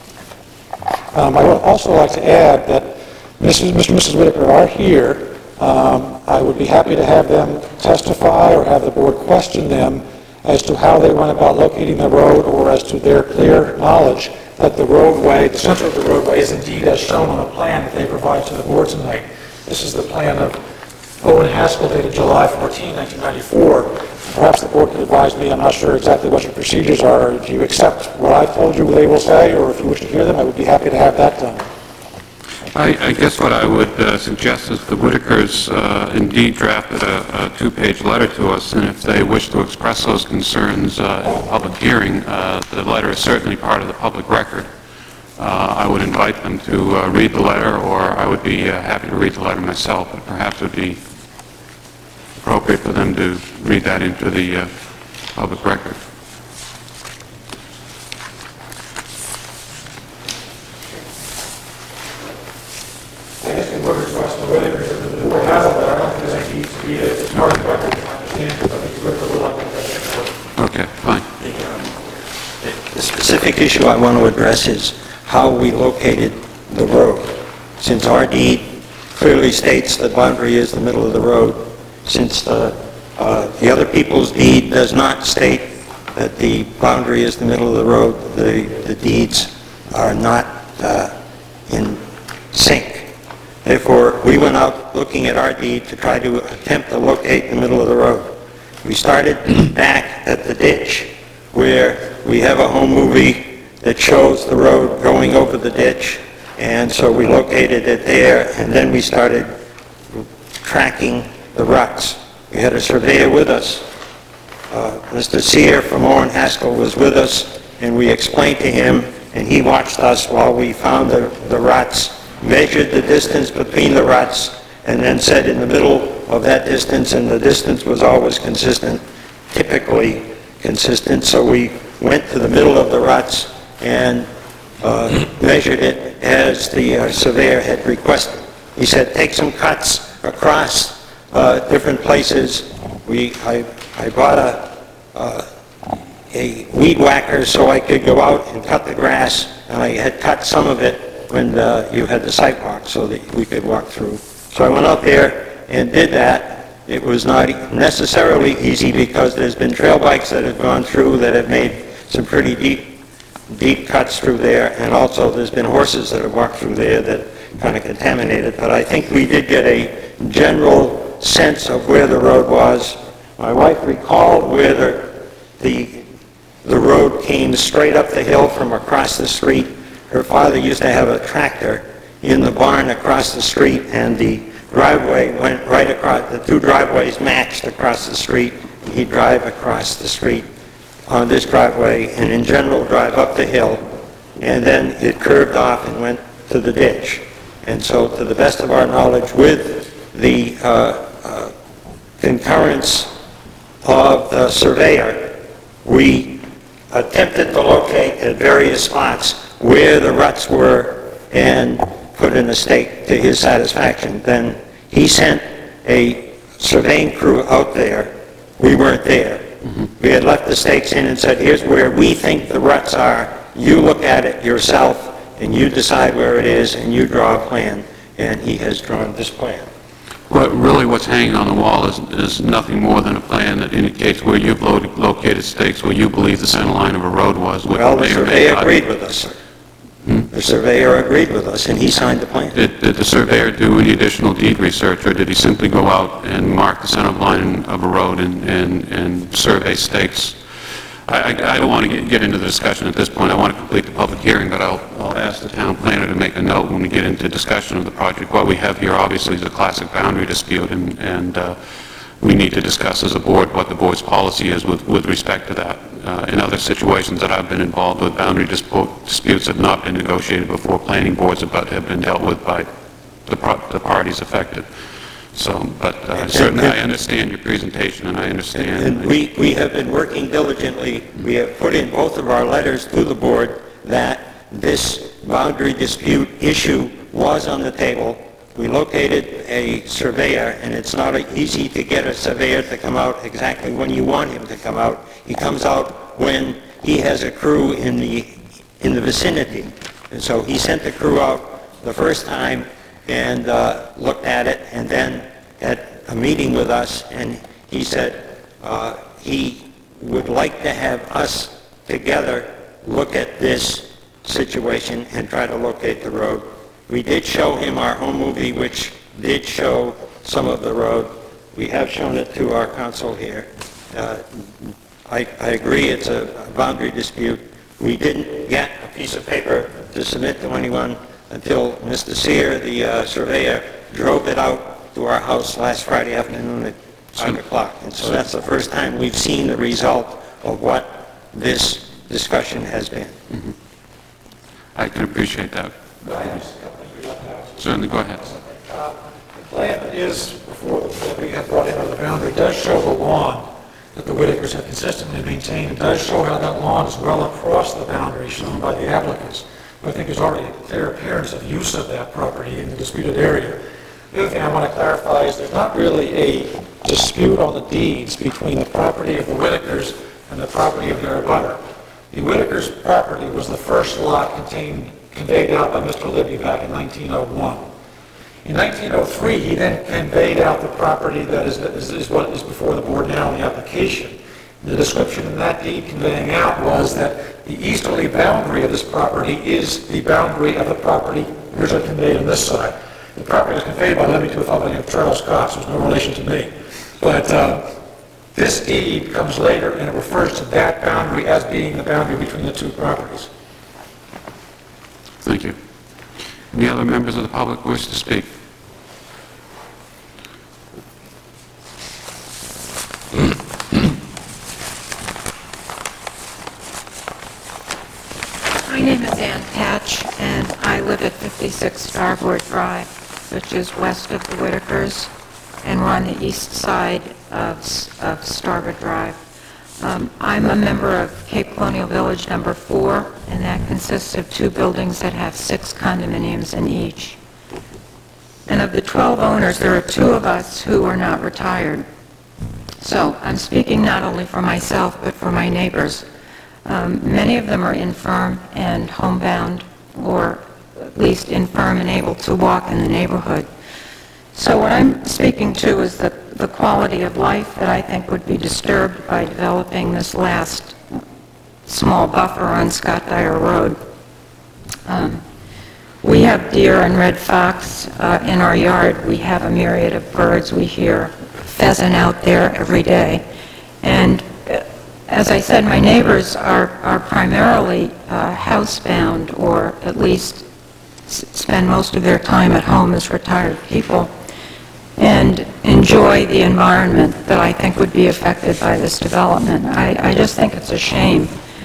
Um, I would also like to add that Missus Mister and Missus Whitaker are here. Um, I would be happy to have them testify or have the board question them as to how they went about locating the road, or as to their clear knowledge that the roadway, the center of the roadway, is indeed as shown on the plan that they provide to the board tonight. This is the plan of Owen Haskell dated July fourteenth, nineteen ninety-four. Perhaps the board could advise me. I'm not sure exactly what your procedures are. If you accept what I told you they will say, or if you wish to hear them, I would be happy to have that done. I, I guess what I would uh, suggest is the Whitakers uh, indeed drafted a, a two-page letter to us, and if they wish to express those concerns uh, in a public hearing, uh, the letter is certainly part of the public record. Uh, I would invite them to uh, read the letter, or I would be uh, happy to read the letter myself, but perhaps it would be appropriate for them to read that into the uh, public record. I guess we would request the Whitakers that the board has a letter. I don't think there's any need to read it. It's part of the record, I understand, but it's good for the letter. Okay, fine. The specific issue I want to address is how we located the road. Since our deed clearly states the boundary is the middle of the road, since the, uh, the other people's deed does not state that the boundary is the middle of the road, the, the deeds are not uh, in sync. Therefore, we went out looking at our deed to try to attempt to locate the middle of the road. We started back at the ditch, where we have a home movie that shows the road going over the ditch, and so we located it there, and then we started tracking the ruts. We had a surveyor with us. Uh, Mister Sear from Owen Haskell was with us, and we explained to him, and he watched us while we found the, the ruts, measured the distance between the ruts, and then said in the middle of that distance, and the distance was always consistent, typically consistent, so we went to the middle of the ruts and uh, measured it as the uh, surveyor had requested. He said, take some cuts across uh, different places. We, I, I bought a, uh, a weed whacker so I could go out and cut the grass, and I had cut some of it when uh, you had the sidewalk so that we could walk through. So I went out there and did that. It was not necessarily easy because there's been trail bikes that have gone through that have made some pretty deep, deep cuts through there, and also there's been horses that have walked through there that kind of contaminated. But I think we did get a general sense of where the road was. My wife recalled where the, the, the road came straight up the hill from across the street. Her father used to have a tractor in the barn across the street, and the driveway went right across, the two driveways matched across the street. He'd drive across the street on this driveway, and in general drive up the hill and then it curved off and went to the ditch. And so, to the best of our knowledge, with the uh, uh, concurrence of the surveyor, we attempted to locate at various spots where the ruts were and put in a stake to his satisfaction. Then he sent a surveying crew out there. We weren't there. Mm-hmm. We had left the stakes in and said, here's where we think the ruts are. You look at it yourself and you decide where it is and you draw a plan. And he has drawn this plan. What, really what's hanging on the wall is, is nothing more than a plan that indicates where you've lo located stakes, where you believe the center line of a road was. Well, the surveyor agreed with us, sir. Hmm? The surveyor agreed with us, and he signed the plan. Did, did the surveyor do any additional deed research, or did he simply go out and mark the center line of a road and, and, and survey stakes? I, I, I don't want to get, get into the discussion at this point. I want to complete the public hearing, but I'll, I'll ask the town planner to make a note when we get into discussion of the project. What we have here obviously is a classic boundary dispute, and, and uh, we need to discuss as a board what the board's policy is with, with respect to that. Uh, in other situations that I've been involved with, boundary dispu disputes have not been negotiated before planning boards, but have been dealt with by the, pro the parties affected. So, but uh, certainly I understand your presentation, and I understand. And we, we have been working diligently. We have put in both of our letters to the board that this boundary dispute issue was on the table. We located a surveyor, and it's not easy to get a surveyor to come out exactly when you want him to come out. He comes out when he has a crew in the, in the vicinity. And so he sent the crew out the first time and uh, looked at it, and then at a meeting with us, and he said uh, he would like to have us together look at this situation and try to locate the road. We did show him our home movie, which did show some of the road. We have shown it to our council here. Uh, I, I agree it's a boundary dispute. We didn't get a piece of paper to submit to anyone until Mister Sear, the uh, surveyor, drove it out to our house last Friday afternoon at five o'clock. And so that's the first time we've seen the result of what this discussion has been. Mm-hmm. I can appreciate that. Certainly, go ahead. Uh, the plan that is before that we have brought into the boundary does show the lawn that the Whitakers have consistently maintained. It does show how that lawn is well across the boundary shown by the applicants. I think there's already a clear appearance of use of that property in the disputed area. The other thing I want to clarify is there's not really a dispute on the deeds between the property of the Whitakers and the property of their abutter. The Whitakers' property was the first lot contained, conveyed out by Mister Libby back in nineteen oh one. In nineteen oh three, he then conveyed out the property that is, is, is what is before the board now in the application. The description in that deed conveying out was that the easterly boundary of this property is the boundary of the property originally conveyed on this side. The property was conveyed by Libby to a fellow named Charles Cox, who's no relation to me. But uh, this deed comes later, and it refers to that boundary as being the boundary between the two properties. Thank you. Any other members of the public wish to speak? My name is Ann Patch, and I live at fifty-six Starboard Drive, which is west of the Whitakers, and we're on the east side of, of Starboard Drive. Um, I'm a member of Cape Colonial Village number four, and that consists of two buildings that have six condominiums in each. And of the twelve owners, there are two of us who are not retired. So I'm speaking not only for myself, but for my neighbors. Um, many of them are infirm and homebound, or at least infirm and able to walk in the neighborhood. So what I'm speaking to is the, the quality of life that I think would be disturbed by developing this last small buffer on Scott Dyer Road. Um, we have deer and red fox uh, in our yard. We have a myriad of birds. We hear pheasant out there every day. And as I said, my neighbors are, are primarily uh, housebound, or at least s spend most of their time at home as retired people, and enjoy the environment that I think would be affected by this development. I, I just think it's a shame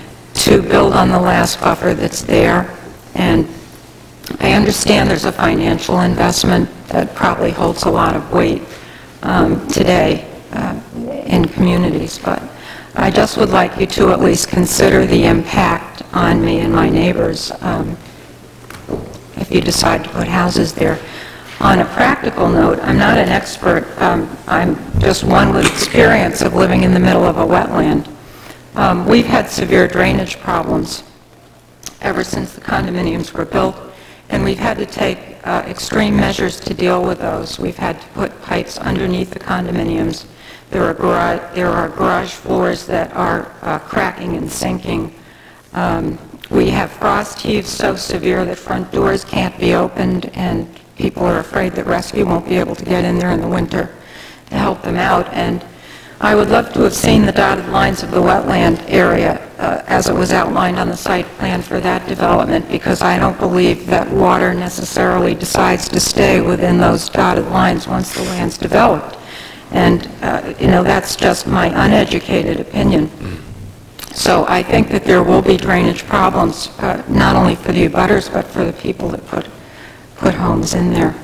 to build on the last buffer that's there. And I understand there's a financial investment that probably holds a lot of weight um, today uh, in communities, but I just would like you to at least consider the impact on me and my neighbors um, if you decide to put houses there. On a practical note, I'm not an expert. Um, I'm just one with experience of living in the middle of a wetland. Um, we've had severe drainage problems ever since the condominiums were built, and we've had to take uh, extreme measures to deal with those. We've had to put pipes underneath the condominiums. There are garage, there are garage floors that are uh, cracking and sinking. Um, we have frost heaves so severe that front doors can't be opened, and people are afraid that rescue won't be able to get in there in the winter to help them out. And I would love to have seen the dotted lines of the wetland area uh, as it was outlined on the site plan for that development, because I don't believe that water necessarily decides to stay within those dotted lines once the land's developed. And, uh, you know, that's just my uneducated opinion. So I think that there will be drainage problems, uh, not only for the abutters, but for the people that put, put homes in there.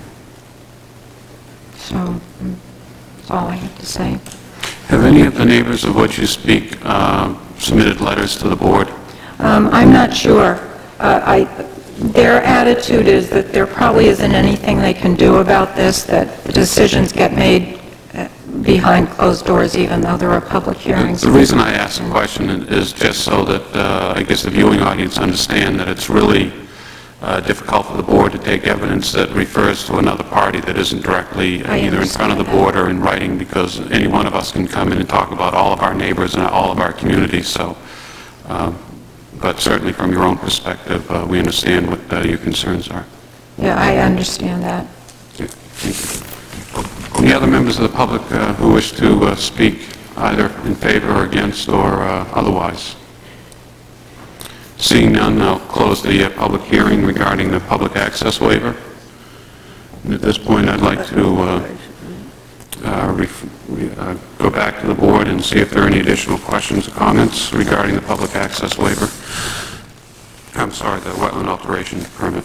So mm, that's all I have to say. Have any of the neighbors of which you speak uh, submitted letters to the board? Um, I'm not sure. Uh, I, their attitude is that there probably isn't anything they can do about this, that the decisions get made behind closed doors, even though there are public hearings. The reason I ask the question is just so that uh, I guess the viewing audience understand that it's really uh, difficult for the board to take evidence that refers to another party that isn't directly uh, either in front of the board or in writing, because any one of us can come in and talk about all of our neighbors and all of our communities. So, uh, but certainly from your own perspective, uh, we understand what uh, your concerns are. Yeah, I understand that. Yeah, thank you. Any other members of the public uh, who wish to uh, speak either in favor or against or uh, otherwise? Seeing none, I'll close the uh, public hearing regarding the public access waiver. And at this point, I'd like to uh, uh, ref uh, go back to the board and see if there are any additional questions or comments regarding the public access waiver. I'm sorry, the wetland alteration permit.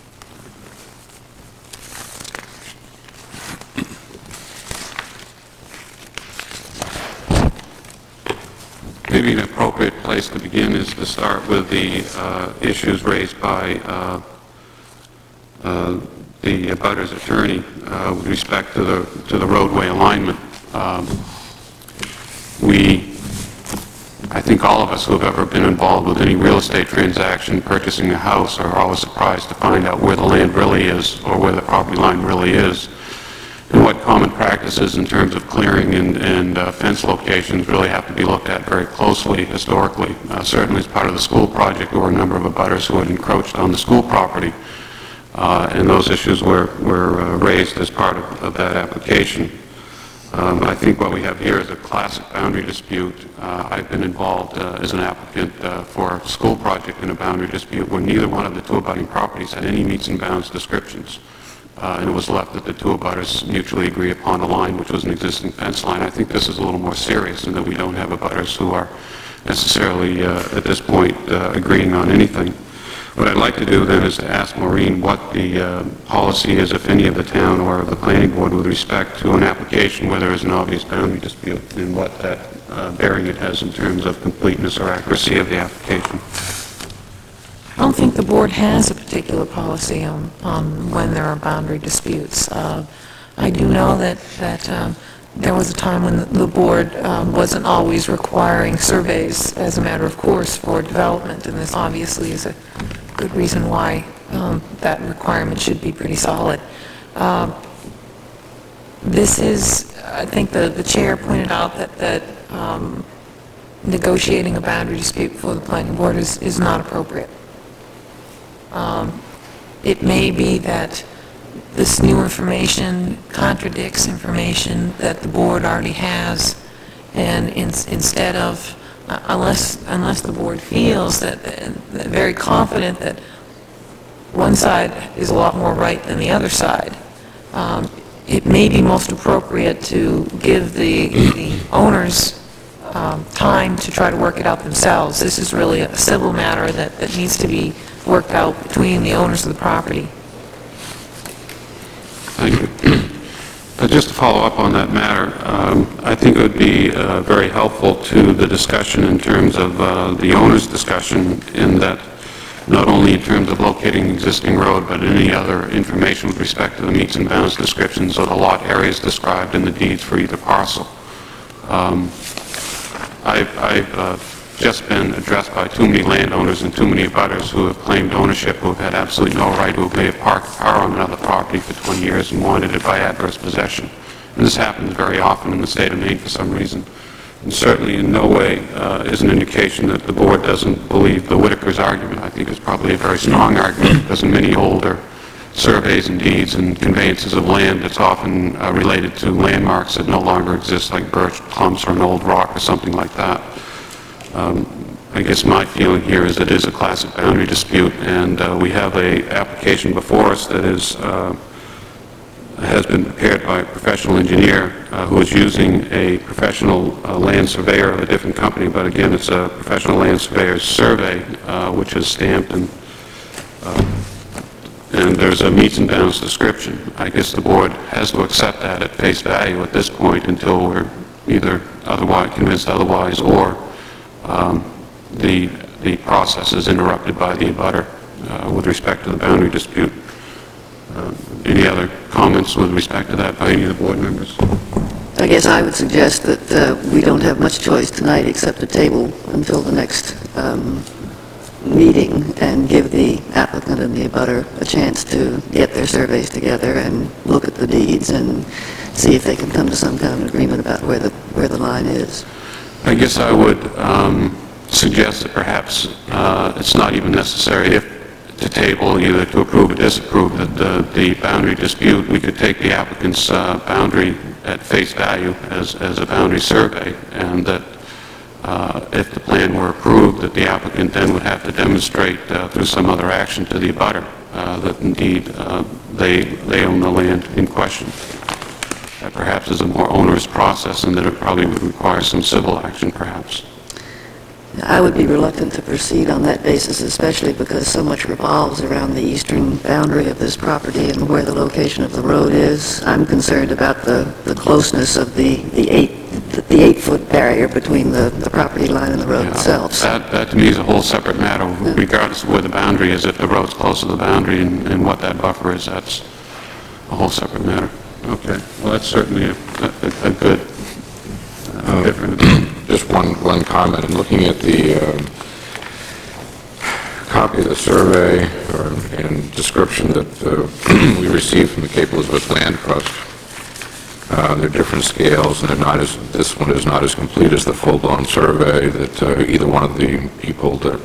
Maybe an appropriate place to begin is to start with the uh, issues raised by uh, uh, the abutters attorney uh, with respect to the to the roadway alignment. Um, we, I think all of us who have ever been involved with any real estate transaction, purchasing a house, are always surprised to find out where the land really is or where the property line really is, and what common practices in terms of clearing and, and uh, fence locations really have to be looked at very closely historically. Uh, certainly as part of the school project, there were a number of abutters who had encroached on the school property, uh, and those issues were, were uh, raised as part of, of that application. Um, I think what we have here is a classic boundary dispute. Uh, I've been involved uh, as an applicant uh, for a school project in a boundary dispute where neither one of the two abutting properties had any meets and bounds descriptions. Uh, and it was left that the two abutters mutually agree upon a line, which was an existing fence line. I think this is a little more serious in that we don't have abutters who are necessarily, uh, at this point, uh, agreeing on anything. What I'd like to do then is to ask Maureen what the uh, policy is, if any, of the town or of the planning board with respect to an application where there is an obvious boundary dispute, and what that uh, bearing it has in terms of completeness or accuracy of the application. I don't think the board has a particular policy on, on when there are boundary disputes. Uh, I do know that, that um, there was a time when the, the board um, wasn't always requiring surveys as a matter of course for development, and this obviously is a good reason why um, that requirement should be pretty solid. Um, this is, I think the, the chair pointed out that, that um, negotiating a boundary dispute before the planning board is, is not appropriate. Um, it may be that this new information contradicts information that the board already has, and in, instead of, uh, unless unless the board feels that, that very confident that one side is a lot more right than the other side, um, it may be most appropriate to give the, the owners um, time to try to work it out themselves. This is really a civil matter that, that needs to be worked out between the owners of the property. Thank you. Uh, Just to follow up on that matter, um, I think it would be uh, very helpful to the discussion in terms of uh, the owner's discussion, in that not only in terms of locating the existing road, but any other information with respect to the meets and bounds descriptions or the lot areas described in the deeds for either parcel. Um, I've, I've uh, just been addressed by too many landowners and too many abutters who have claimed ownership, who have had absolutely no right, who may have parked a car on another property for twenty years and wanted it by adverse possession. And this happens very often in the state of Maine for some reason. And certainly in no way uh, is an indication that the board doesn't believe the Whitaker's argument. I think it's probably a very strong argument, because in many older surveys and deeds and conveyances of land, it's often uh, related to landmarks that no longer exist, like birch clumps or an old rock or something like that. Um, I guess my feeling here is it is a classic boundary dispute, and uh, we have a application before us that is uh, has been prepared by a professional engineer uh, who is using a professional uh, land surveyor of a different company, but again, it's a professional land surveyor's survey, uh, which is stamped, and uh, and there's a meets and bounds description. I guess the board has to accept that at face value at this point until we're either otherwise convinced otherwise, or um, the the process is interrupted by the abutter uh, with respect to the boundary dispute. Uh, any other comments with respect to that by any of the board members? I guess I would suggest that uh, we don't have much choice tonight except to table until the next um, meeting and give the applicant and the abutter a chance to get their surveys together and look at the deeds and see if they can come to some kind of agreement about where the where the line is. I guess I would um, suggest that perhaps uh, it's not even necessary if to table either to approve or disapprove that the, the boundary dispute. We could take the applicant's uh, boundary at face value as, as a boundary survey, and that uh, if the plan were approved, that the applicant then would have to demonstrate uh, through some other action to the abutter uh, that indeed uh, they, they own the land in question. That perhaps is a more onerous process, and that it probably would require some civil action perhaps. I would be reluctant to proceed on that basis, especially because so much revolves around the eastern boundary of this property and where the location of the road is. I'm concerned about the, the closeness of the, the eight the eight-foot barrier between the, the property line and the road Yeah, itself. So that, that to me is a whole separate matter, Yeah. regardless of where the boundary is. If the road's close to the boundary and, and what that buffer is, that's a whole separate matter. Okay, well, that's certainly a, a, a good, uh, different Just one, one comment. In looking at the uh, copy of the survey or, and description that uh, we received from the Cape Elizabeth Land Trust, uh, they're different scales, and they're not as, this one is not as complete as the full-blown survey that uh, either one of the people that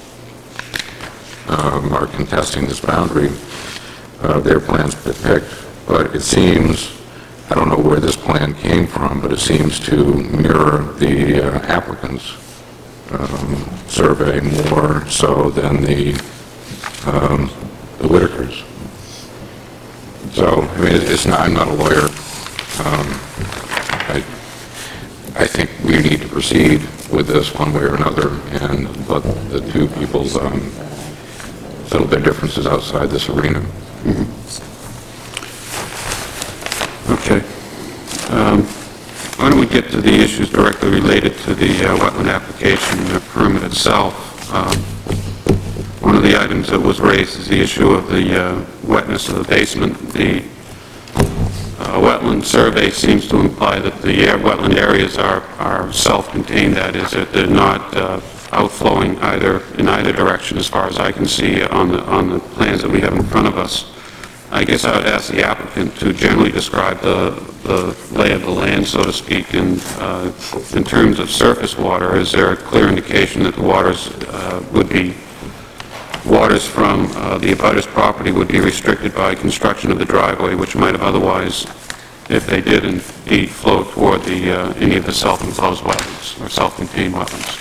um, are contesting this boundary, uh, their plans depict. But it seems, I don't know where this plan came from, but it seems to mirror the uh, applicant's um, survey more so than the, um, the Whitakers. So, I mean, it's not, I'm not a lawyer. Um, I, I think we need to proceed with this one way or another, and let the two people's um, settle their differences outside this arena. Mm-hmm. Okay. Um, why don't we get to the issues directly related to the uh, wetland application and the permit itself. Um, one of the items that was raised is the issue of the uh, wetness of the basement. The uh, wetland survey seems to imply that the uh, wetland areas are, are self-contained, that is, that they're not uh, outflowing either in either direction as far as I can see on the, on the plans that we have in front of us. I guess I would ask the applicant to generally describe the, the lay of the land, so to speak, in, uh, in terms of surface water. Is there a clear indication that the waters uh, would be, waters from uh, the abutter's property would be restricted by construction of the driveway, which might have otherwise, if they did indeed flow toward the, uh, any of the self-enclosed wetlands or self-contained wetlands?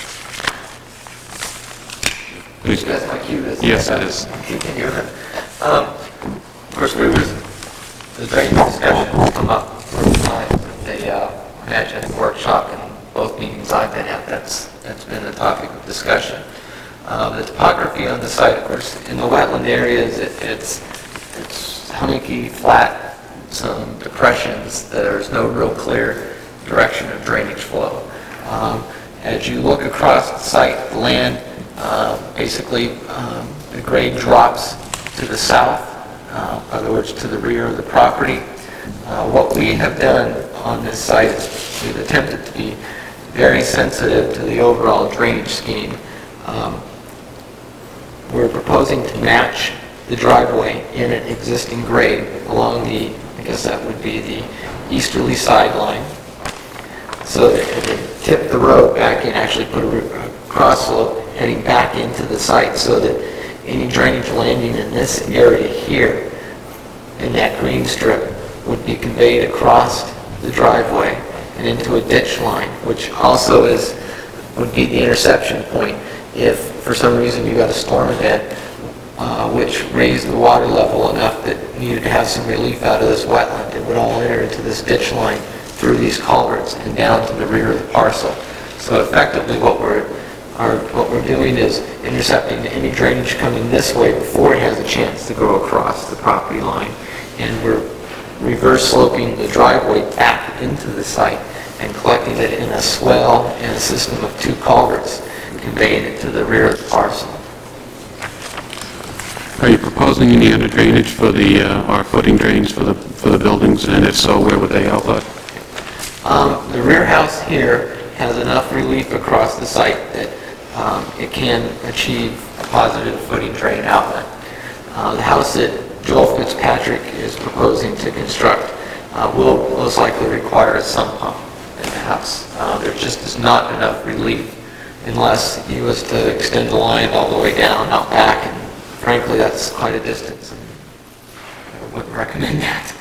Please. That's my cue, isn't it? Yes, it is. Continue. Um, Of course, we was, the drainage discussion come up for the uh, imagine workshop and both meetings I've been that's been a topic of discussion. Uh, The topography on the site, of course, in the wetland areas, it- it's it's hunky, flat, some depressions. There's no real clear direction of drainage flow. Um, As you look across the site, the land, uh, basically, um, the grade drops to the south, uh, in other words, to the rear of the property. Uh, What we have done on this site is we've attempted to be very sensitive to the overall drainage scheme. Um, We're proposing to match the driveway in an existing grade along the, I guess that would be the easterly sideline, so that it would tip the road back and actually put a a cross slope heading back into the site, so that any drainage landing in this area here, in that green strip, would be conveyed across the driveway and into a ditch line, which also is, would be the interception point if for some reason you got a storm event uh, which raised the water level enough that needed to have some relief out of this wetland. It would all enter into this ditch line through these culverts and down to the rear of the parcel. So effectively what we're, our, what we're doing is intercepting any drainage coming this way before it has a chance to go across the property line. And we're reverse sloping the driveway back into the site and collecting it in a swell and a system of two culverts, conveying it to the rear of the parcel. Are you proposing any under drainage for the, uh, or footing drains for the, for the buildings, and if so, where would they outlet? Um, the rear house here has enough relief across the site that um, it can achieve a positive footing drain outlet. Uh, the house that Joel Fitzpatrick is proposing to construct uh, will most likely require a sump pump in the house. Uh, there just is not enough relief unless he was to extend the line all the way down out back, and frankly that's quite a distance. I wouldn't recommend that.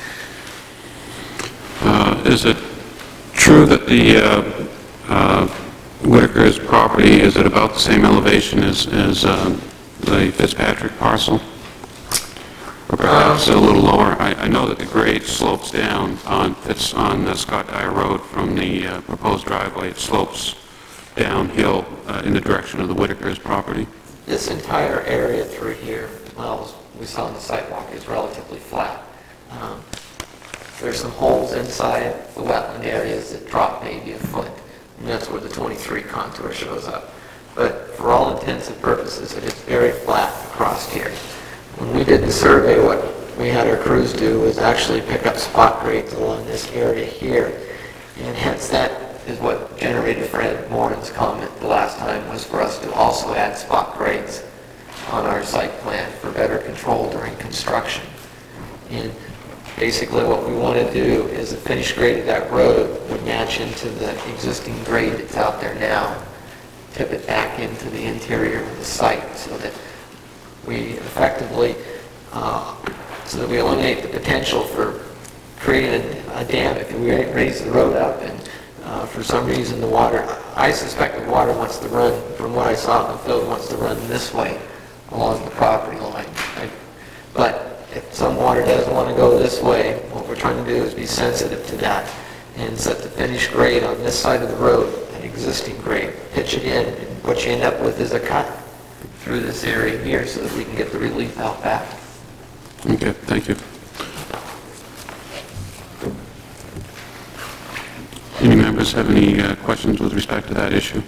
Uh, is it true that the uh, uh, Whitaker's property is at about the same elevation as, as uh, the Fitzpatrick parcel? Or perhaps a little lower? I, I know that the grade slopes down on Fitz, on uh, Scott Dyer Road from the uh, proposed driveway. It slopes downhill uh, in the direction of the Whitaker's property. This entire area through here, well, as we saw on the sidewalk, is relatively flat. Um, There's some holes inside the wetland areas that drop maybe a foot, and that's where the twenty-three contour shows up. But for all intents and purposes, it is very flat across here. When we did the survey, what we had our crews do was actually pick up spot grades along this area here, and hence that is what generated Fred Moran's comment the last time, was for us to also add spot grades on our site plan for better control during construction. And basically what we want to do is the finished grade of that road would match into the existing grade that's out there now, tip it back into the interior of the site so that we effectively, uh, so that we eliminate the potential for creating a, a dam if we raise the road up and uh, for some reason the water, I suspect the water wants to run, from what I saw in the field, wants to run this way along the property line. I, but if some water doesn't want to go this way, what we're trying to do is be sensitive to that and set the finished grade on this side of the road, an existing grade, pitch it in, and what you end up with is a cut through this area here so that we can get the relief out back. Okay, thank you. Any members have any uh, questions with respect to that issue?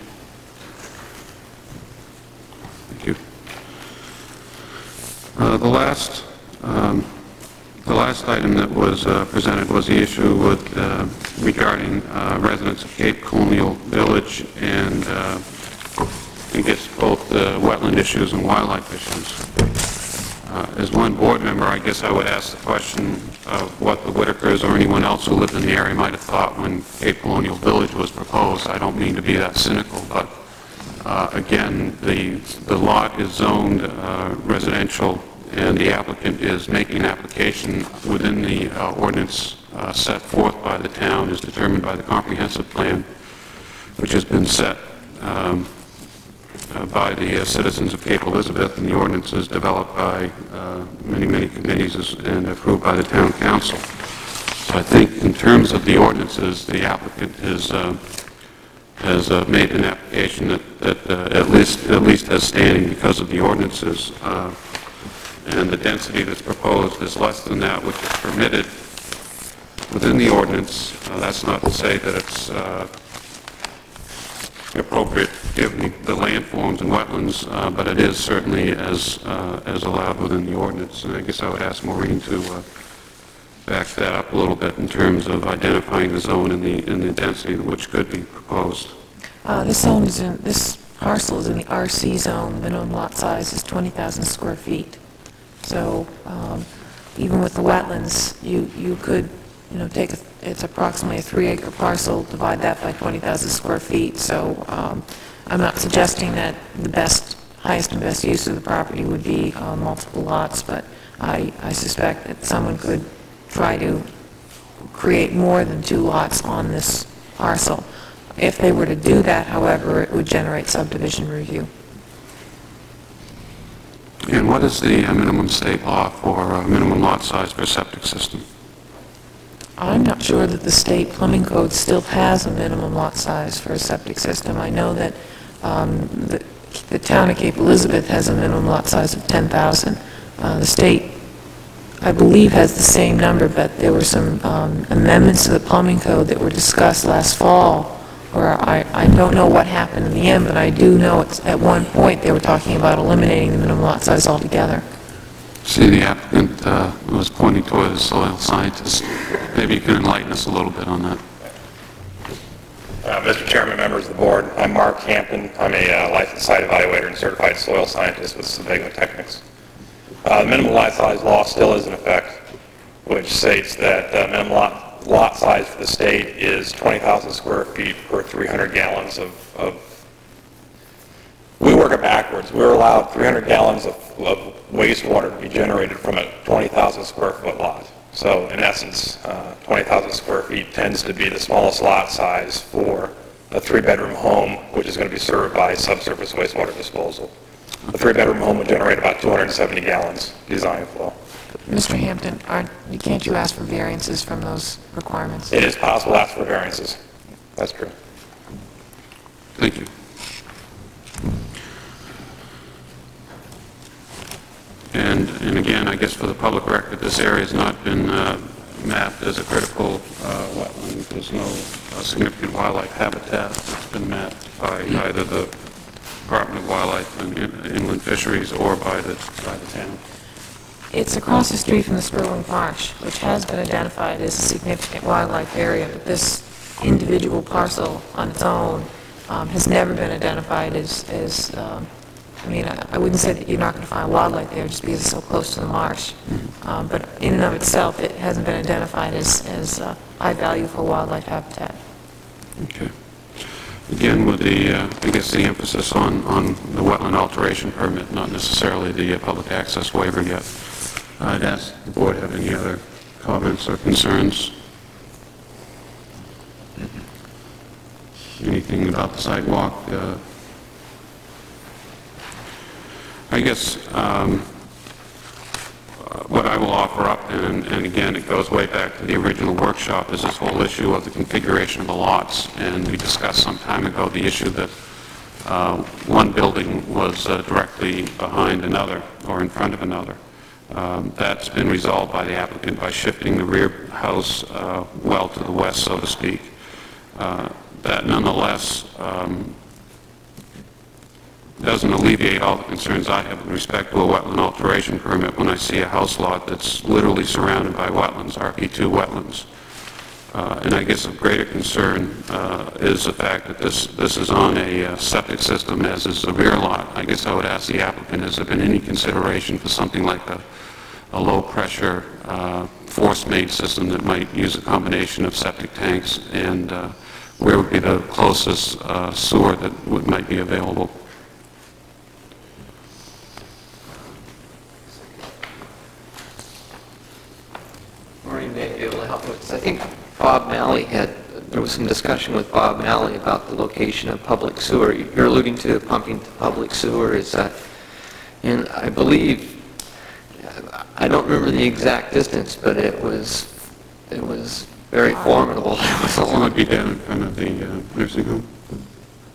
Thank you. Uh, the last, um, the last item that was uh, presented was the issue with uh, regarding uh, residents of Cape Colonial Village and uh, I guess both the wetland issues and wildlife issues. Uh, as one board member, I guess I would ask the question of what the Whitakers or anyone else who lived in the area might have thought when Cape Colonial Village was proposed. I don't mean to be that cynical, but uh, again, the, the lot is zoned uh, residential, and the applicant is making an application within the uh, ordinance uh, set forth by the town, as determined by the comprehensive plan, which has been set um, uh, by the uh, citizens of Cape Elizabeth, and the ordinances developed by uh, many, many committees and approved by the town council. So I think in terms of the ordinances, the applicant is uh, has uh, made an application that, that uh, at least at least has standing because of the ordinances, uh, and the density that's proposed is less than that which is permitted within the ordinance. Uh, that's not to say that it's uh, appropriate given the landforms and wetlands, uh, but it is certainly as uh, as allowed within the ordinance. And I guess I would ask Maureen to uh, back that up a little bit in terms of identifying the zone and the and the density which could be proposed. Uh, This zone is in, this parcel is in the R C zone. Minimum lot size is twenty thousand square feet. So um, even with the wetlands, you, you could, you know, take, a, it's approximately a three acre parcel, divide that by twenty thousand square feet. So um, I'm not suggesting that the best, highest and best use of the property would be uh, multiple lots, but I, I suspect that someone could try to create more than two lots on this parcel. If they were to do that, however, it would generate subdivision review. And what is the uh, minimum state law for uh, minimum lot size for a septic system? I'm not sure that the state plumbing code still has a minimum lot size for a septic system. I know that um, the, the town of Cape Elizabeth has a minimum lot size of ten thousand. Uh, the state, I believe, has the same number, but there were some um, amendments to the plumbing code that were discussed last fall, where I, I don't know what happened in the end, but I do know it's, at one point they were talking about eliminating the minimum lot size altogether. See, the applicant uh, was pointing toward the soil scientist. Maybe you can enlighten us a little bit on that. Uh, Mister Chairman, members of the board, I'm Mark Hampton. I'm a uh, licensed site evaluator and certified soil scientist with Sebago Technics. Uh, the minimum lot size law still is in effect, which states that uh, minimum lot lot size for the state is twenty thousand square feet per three hundred gallons of, of, we work it backwards. We're allowed three hundred gallons of, of wastewater to be generated from a twenty thousand square foot lot. So in essence, uh, twenty thousand square feet tends to be the smallest lot size for a three bedroom home, which is going to be served by subsurface wastewater disposal. A three bedroom home would generate about two hundred seventy gallons design flow. Mister Hampton, aren't, can't you ask for variances from those requirements? It is possible to ask for variances. That's true. Thank you. And, and again, I guess for the public record, this area has not been uh, mapped as a critical uh, wetland. There's no uh, significant wildlife habitat that's been mapped by either the Department of Wildlife and Inland Fisheries or by the, by the town. It's across the street from the Sperling Marsh, which has been identified as a significant wildlife area, but this individual parcel on its own um, has never been identified as, as um, I mean, I, I wouldn't say that you're not going to find wildlife there just because it's so close to the marsh, um, but in and of itself, it hasn't been identified as, as uh, high value for wildlife habitat. Okay. Again, with the, uh, I guess the emphasis on, on the wetland alteration permit, not necessarily the uh, public access waiver yet. I'd ask the board have any other comments or concerns? Anything about the sidewalk? Uh, I guess um, what I will offer up, and, and again, it goes way back to the original workshop, is this whole issue of the configuration of the lots. And we discussed some time ago the issue that uh, one building was uh, directly behind another or in front of another. Um, that's been resolved by the applicant by shifting the rear house uh, well to the west, so to speak. Uh, that nonetheless um, doesn't alleviate all the concerns I have with respect to a wetland alteration permit when I see a house lot that's literally surrounded by wetlands, R P two wetlands. Uh, and I guess of greater concern uh, is the fact that this, this is on a uh, septic system, as is the rear lot. I guess I would ask the applicant, has there been any consideration for something like a, a low-pressure uh, force main system that might use a combination of septic tanks, and uh, where would be the closest uh, sewer that would, might be available? Maureen may be able to help with this. I think Bob Malley had, there was some discussion with Bob Malley about the location of public sewer. You're alluding to pumping to public sewer, is that, and I believe, I don't remember the exact distance, but it was, it was very formidable. It was a It long. would be down in front of the uh, nursing home.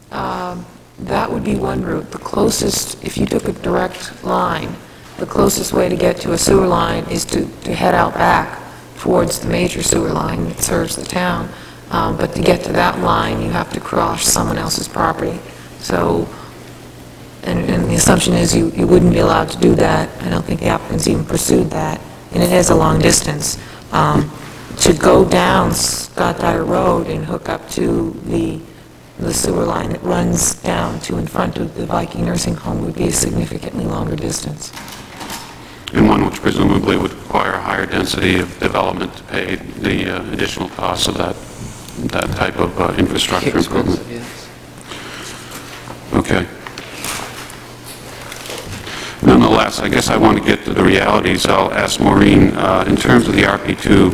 Um, That would be one route. The closest, if you took a direct line, the closest way to get to a sewer line is to, to head out back towards the major sewer line that serves the town. Um, But to get to that line, you have to cross someone else's property. So, and, and the assumption is you, you wouldn't be allowed to do that. I don't think the applicants even pursued that, and it is a long distance. Um, To go down Scott Dyer Road and hook up to the the sewer line that runs down to in front of the Viking nursing home would be a significantly longer distance. And one which presumably would require a higher density of development to pay the uh, additional costs of that, that type of uh, infrastructure improvement. Okay. Nonetheless, I guess I want to get to the realities. I'll ask Maureen, uh, in terms of the R P two,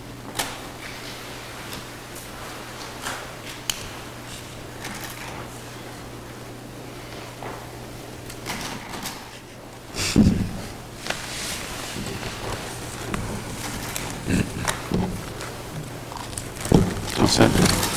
all set?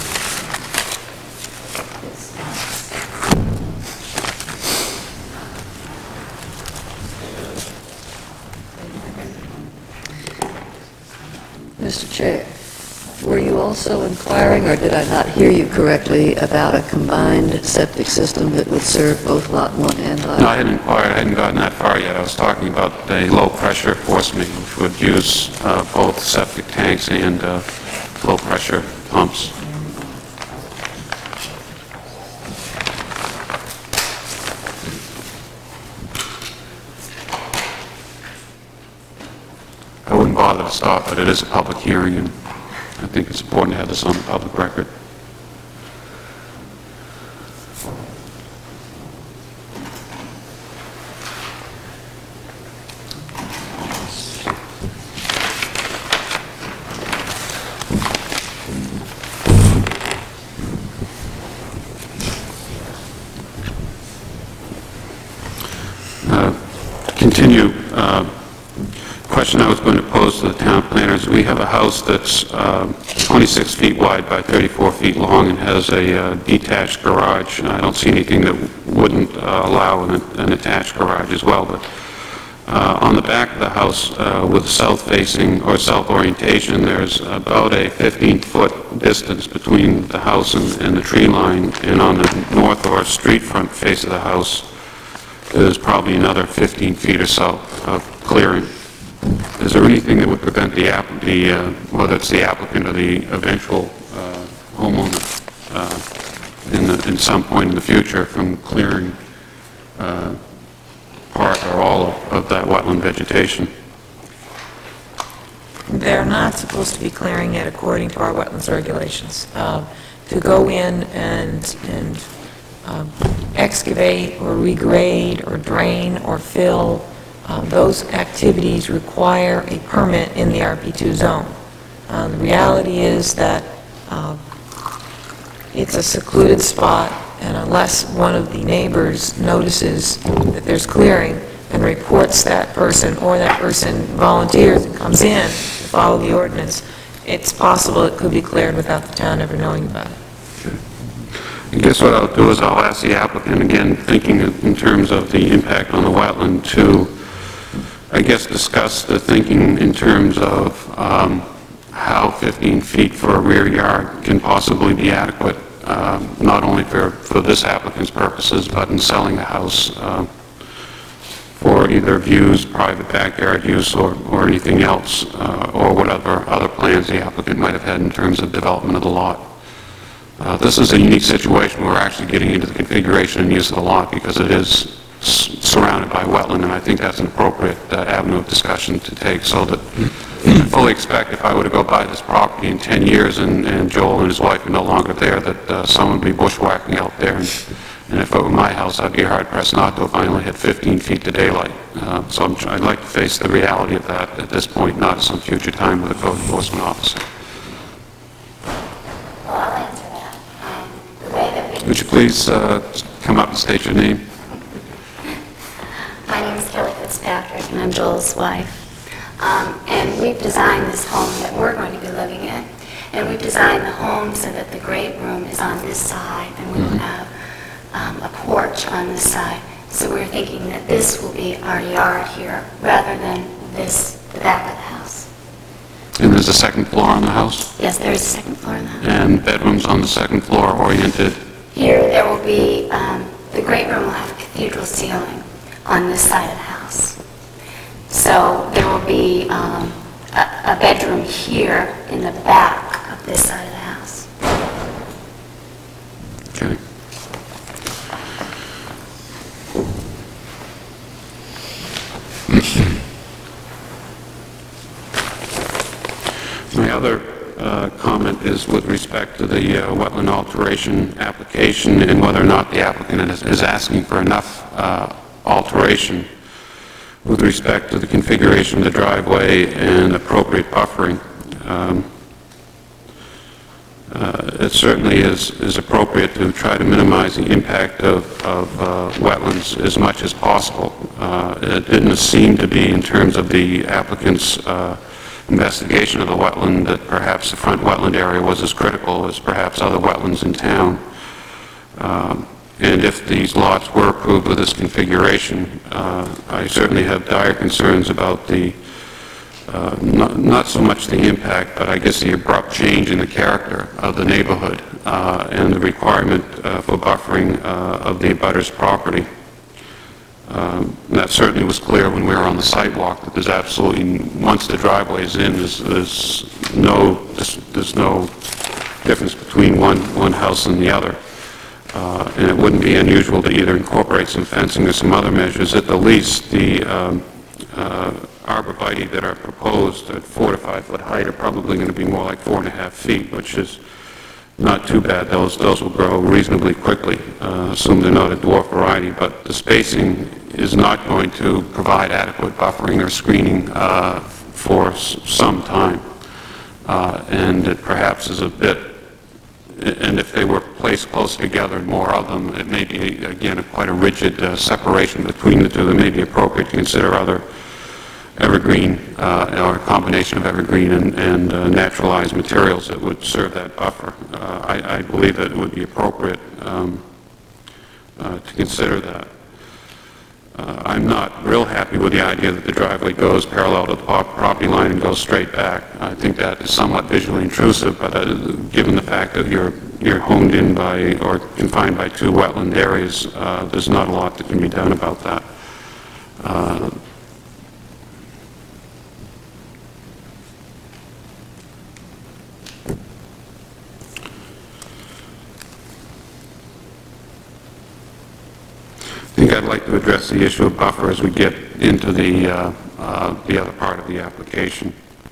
Mister Chair, were you also inquiring, or did I not hear you correctly, about a combined septic system that would serve both Lot one and Lot two? No, I hadn't inquired, I hadn't gotten that far yet. I was talking about a low-pressure force main, which would use uh, both septic tanks and uh, low-pressure pumps. I wouldn't bother to stop, but it is a public hearing, and I think it's important to have this on the public record. Uh, Continue. Uh, question I was going to pose to the town planners. We have a house that's uh, twenty-six feet wide by thirty-four feet long and has a uh, detached garage. And I don't see anything that wouldn't uh, allow an, an attached garage as well. But uh, on the back of the house, uh, with south-facing or south orientation, there's about a fifteen-foot distance between the house and, and the tree line. And on the north or street front face of the house, there's probably another fifteen feet or so of clearing. Is there anything that would prevent the, app the uh, whether it's the applicant or the eventual uh, homeowner uh, in, the, in some point in the future from clearing uh, part or all of, of that wetland vegetation? They're not supposed to be clearing it according to our wetlands regulations. Uh, to go in and, and um, excavate or regrade or drain or fill, Um, those activities require a permit in the R P two zone. Uh, the reality is that uh, it's a secluded spot, and unless one of the neighbors notices that there's clearing and reports that person, or that person volunteers and comes in to follow the ordinance, it's possible it could be cleared without the town ever knowing about it. I guess what I'll do is I'll ask the applicant again, thinking in terms of the impact on the wetland, to I guess discuss the thinking in terms of um, how fifteen feet for a rear yard can possibly be adequate, um, not only for, for this applicant's purposes, but in selling the house uh, for either views, private backyard use, or, or anything else, uh, or whatever other plans the applicant might have had in terms of development of the lot. Uh, this is a unique situation where we're actually getting into the configuration and use of the lot because it is surrounded by wetland, and I think that's an appropriate uh, avenue of discussion to take, so that I fully expect if I were to go buy this property in ten years and, and Joel and his wife are no longer there, that uh, someone would be bushwhacking out there, and, and if it were my house, I'd be hard-pressed not to if I only hit fifteen feet to daylight. Uh, so I'm, I'd like to face the reality of that at this point, not at some future time with a code enforcement officer. Well, I'll answer that. Um, the way that we Would you please uh, come up and state your name? My name is Kelly Fitzpatrick, and I'm Joel's wife. Um, and we've designed this home that we're going to be living in. And we've designed the home so that the great room is on this side, and we will have um, a porch on this side. So we're thinking that this will be our yard here, rather than this, the back of the house. And there's a second floor on the house? Yes, there is a second floor in the house. And bedrooms on the second floor oriented? Here, there will be, um, the great room will have a cathedral ceiling on this side of the house. So there will be um, a, a bedroom here in the back of this side of the house. Okay. My other uh, comment is with respect to the uh, wetland alteration application and whether or not the applicant is, is asking for enough uh, alteration with respect to the configuration of the driveway and appropriate buffering. Um, uh, it certainly is, is appropriate to try to minimize the impact of, of uh, wetlands as much as possible. Uh, it didn't seem to be, in terms of the applicant's uh, investigation of the wetland, that perhaps the front wetland area was as critical as perhaps other wetlands in town. Um, and if these lots were approved with this configuration, uh, I certainly have dire concerns about the, uh, not, not so much the impact, but I guess the abrupt change in the character of the neighborhood uh, and the requirement uh, for buffering uh, of the abutter's property. Um, that certainly was clear when we were on the sidewalk, that there's absolutely, once the driveway is in, there's, there's no there's, there's no difference between one, one house and the other. Uh, and it wouldn't be unusual to either incorporate some fencing or some other measures. At the least, the um, uh, arborvitae that are proposed at four to five foot height are probably going to be more like four and a half feet, which is not too bad. Those, those will grow reasonably quickly, uh, assume they're not a dwarf variety, but the spacing is not going to provide adequate buffering or screening uh, for s some time. Uh, and it perhaps is a bit, and if they were placed close together, more of them, it may be, again, a quite a rigid uh, separation between the two. It may be appropriate to consider other evergreen uh, or a combination of evergreen and, and uh, naturalized materials that would serve that buffer. Uh, I, I believe that it would be appropriate um, uh, to consider that. Uh, I'm not real happy with the idea that the driveway goes parallel to the property line and goes straight back. I think that is somewhat visually intrusive, but uh, given the fact that you're, you're honed in by or confined by two wetland areas, uh, there's not a lot that can be done about that. Uh, I think I'd like to address the issue of buffer as we get into the, uh, uh, the other part of the application.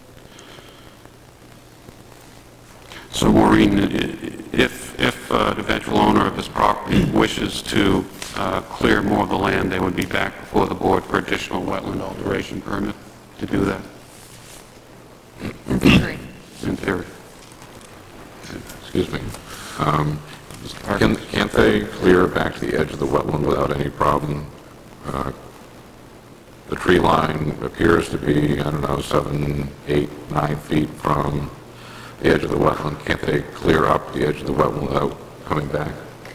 So Maureen, if, if uh, the eventual owner of this property wishes to uh, clear more of the land, they would be back before the board for additional wetland alteration permit to do that? In theory. In theory. Excuse me. Um, Can, can't they clear back to the edge of the wetland without any problem? Uh, the tree line appears to be, I don't know, seven, eight, nine feet from the edge of the wetland. Can't they clear up the edge of the wetland without coming back?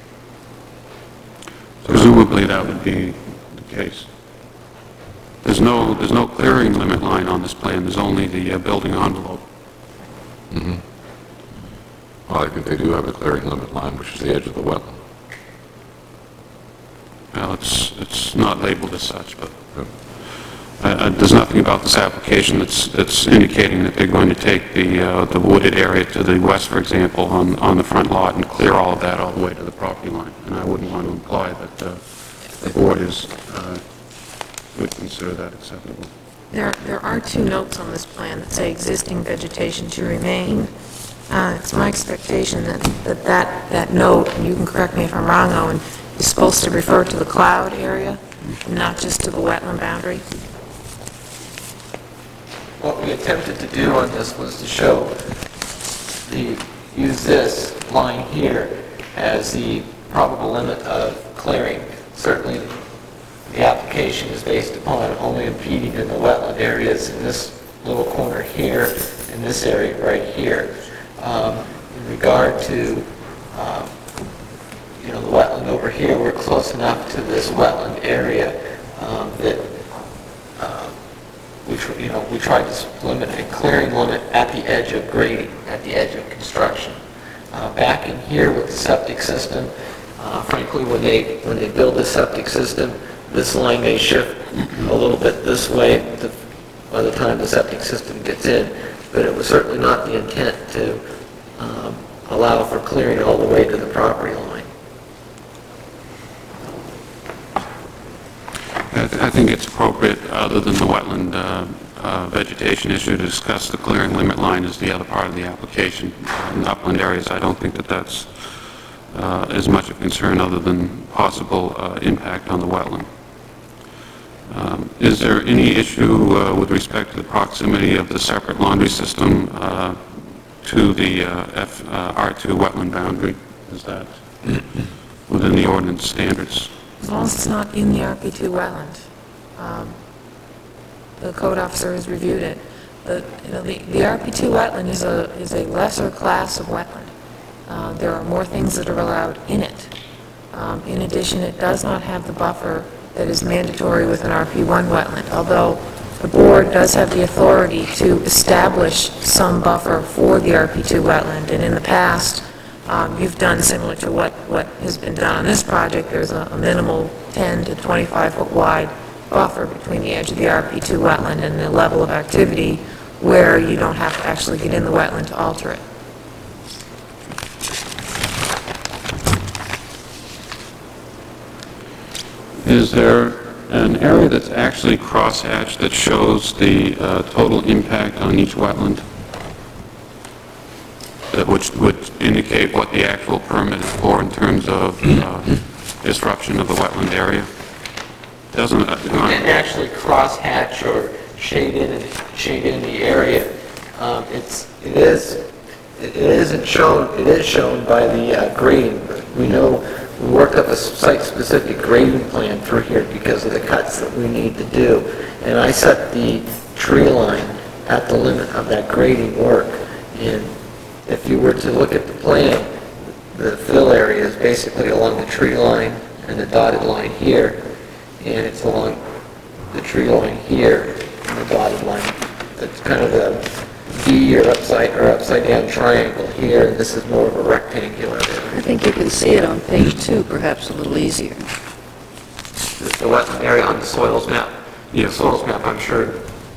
Presumably that would be the case. There's no, there's no clearing limit line on this plan. There's only the uh, building envelope. Mm-hmm. Well, I think they do have a clearing limit line, which is the edge of the wetland. Well, it's, it's not labeled as such, but uh, uh, there's nothing about this application that's, that's indicating that they're going to take the, uh, the wooded area to the west, for example, on, on the front lot and clear all of that all the way to the property line. And I wouldn't want to imply that uh, the board is, uh, would consider that acceptable. There, there are two notes on this plan that say existing vegetation to remain. Uh, it's my expectation that, that that that note, and you can correct me if I'm wrong, Owen, is supposed to refer to the cloud area, not just to the wetland boundary. What we attempted to do on this was to show the, use this line here as the probable limit of clearing. Certainly, the application is based upon only impeding in the wetland areas in this little corner here, in this area right here. Um, in regard to, um, you know, the wetland over over here, we're close enough to this wetland area um, that uh, we, tr- you know, we tried to limit a clearing limit at the edge of grading, at the edge of construction. Uh, back in here with the septic system, uh, frankly, when they when they build the septic system, this line may shift a little bit this way to, by the time the septic system gets in, but it was certainly not the intent to um, allow for clearing all the way to the property line. I th- I think it's appropriate, other than the wetland uh, uh, vegetation issue, to discuss the clearing limit line as the other part of the application. Uh, In upland areas, I don't think that that's uh, as much a concern other than possible uh, impact on the wetland. Um, Is there any issue uh, with respect to the proximity of the separate laundry system uh, to the uh, F, uh, R two wetland boundary? Is that within the ordinance standards? As long as it's not in the R P two wetland. Um, The code officer has reviewed it. The, you know, the, the R P two wetland is a, is a lesser class of wetland. Uh, There are more things that are allowed in it. Um, In addition, it does not have the buffer that is mandatory with an R P one wetland, although the board does have the authority to establish some buffer for the R P two wetland, and in the past, um, you've done similar to what, what has been done on this project. There's a, a minimal ten to twenty-five foot wide buffer between the edge of the R P two wetland and the level of activity where you don't have to actually get in the wetland to alter it. Is there an area that's actually crosshatched that shows the uh, total impact on each wetland? That which would indicate what the actual permit is for in terms of uh, disruption of the wetland area? Doesn't it? We didn't actually cross-hatch or shade in, shade in the area. Um, It's, it is, it isn't shown, it is shown by the uh, grading. We know, we worked up a site-specific grading plan through here because of the cuts that we need to do. And I set the tree line at the limit of that grading work. And if you were to look at the plan, the fill area is basically along the tree line and the dotted line here. And it's along the tree line here and the dotted line. That's kind of a V or upside or upside down triangle here, and this is more of a rectangular area. I think you can see it on page two, perhaps a little easier. The the wetland area on the soils map. Yes. Soils map, I'm sure.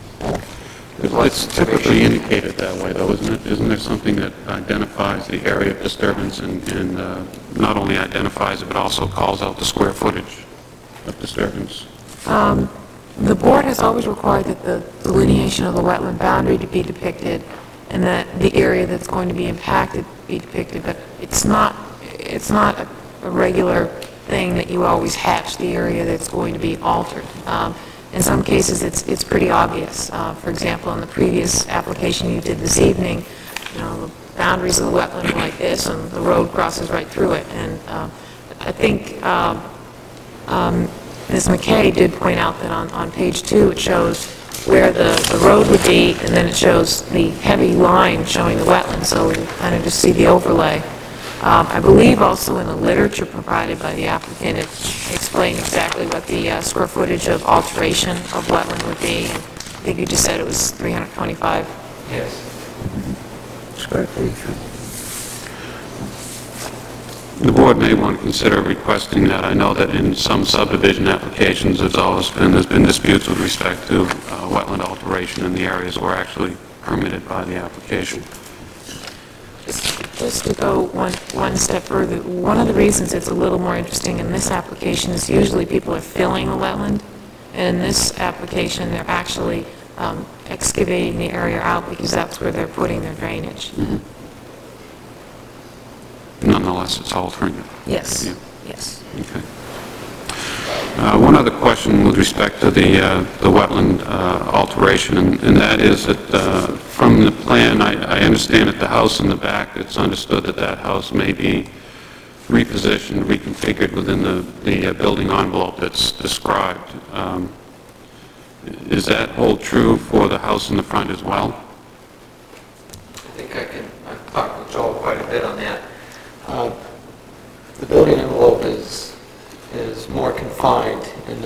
It's typically indicated that way, though, isn't it? Isn't there something that identifies the area of disturbance and, and uh, not only identifies it, but also calls out the square footage of disturbance? Um, The board has always required that the delineation of the wetland boundary to be depicted and that the area that's going to be impacted be depicted, but it's not, it's not a a regular thing that you always hatch the area that's going to be altered. Um, In some cases, it's, it's pretty obvious. Uh, For example, in the previous application you did this evening, you know, the boundaries of the wetland are like this, and the road crosses right through it. And uh, I think um, um, Miz McKay did point out that on, on page two, it shows where the, the road would be, and then it shows the heavy line showing the wetland, so we kind of just see the overlay. Um, I believe also in the literature provided by the applicant, it explained exactly what the uh, square footage of alteration of wetland would be. I think you just said it was three hundred twenty-five. Yes. Square footage. The board may want to consider requesting that. I know that in some subdivision applications, there's always been, there's been disputes with respect to uh, wetland alteration in the areas were actually permitted by the application. Just to go one, one step further, one of the reasons it's a little more interesting in this application is usually people are filling the wetland. In this application, they're actually um, excavating the area out because that's where they're putting their drainage. Mm-hmm. Nonetheless, it's altering it. Yes, Yeah. yes. Okay. Uh, One other question with respect to the uh, the wetland uh, alteration, and and that is that uh, from the plan, I I understand that the house in the back, it's understood that that house may be repositioned, reconfigured within the the uh, building envelope that's described. Um, Is that hold true for the house in the front as well? I think I can, I've talked with Joel quite a bit on that. Um, The building envelope is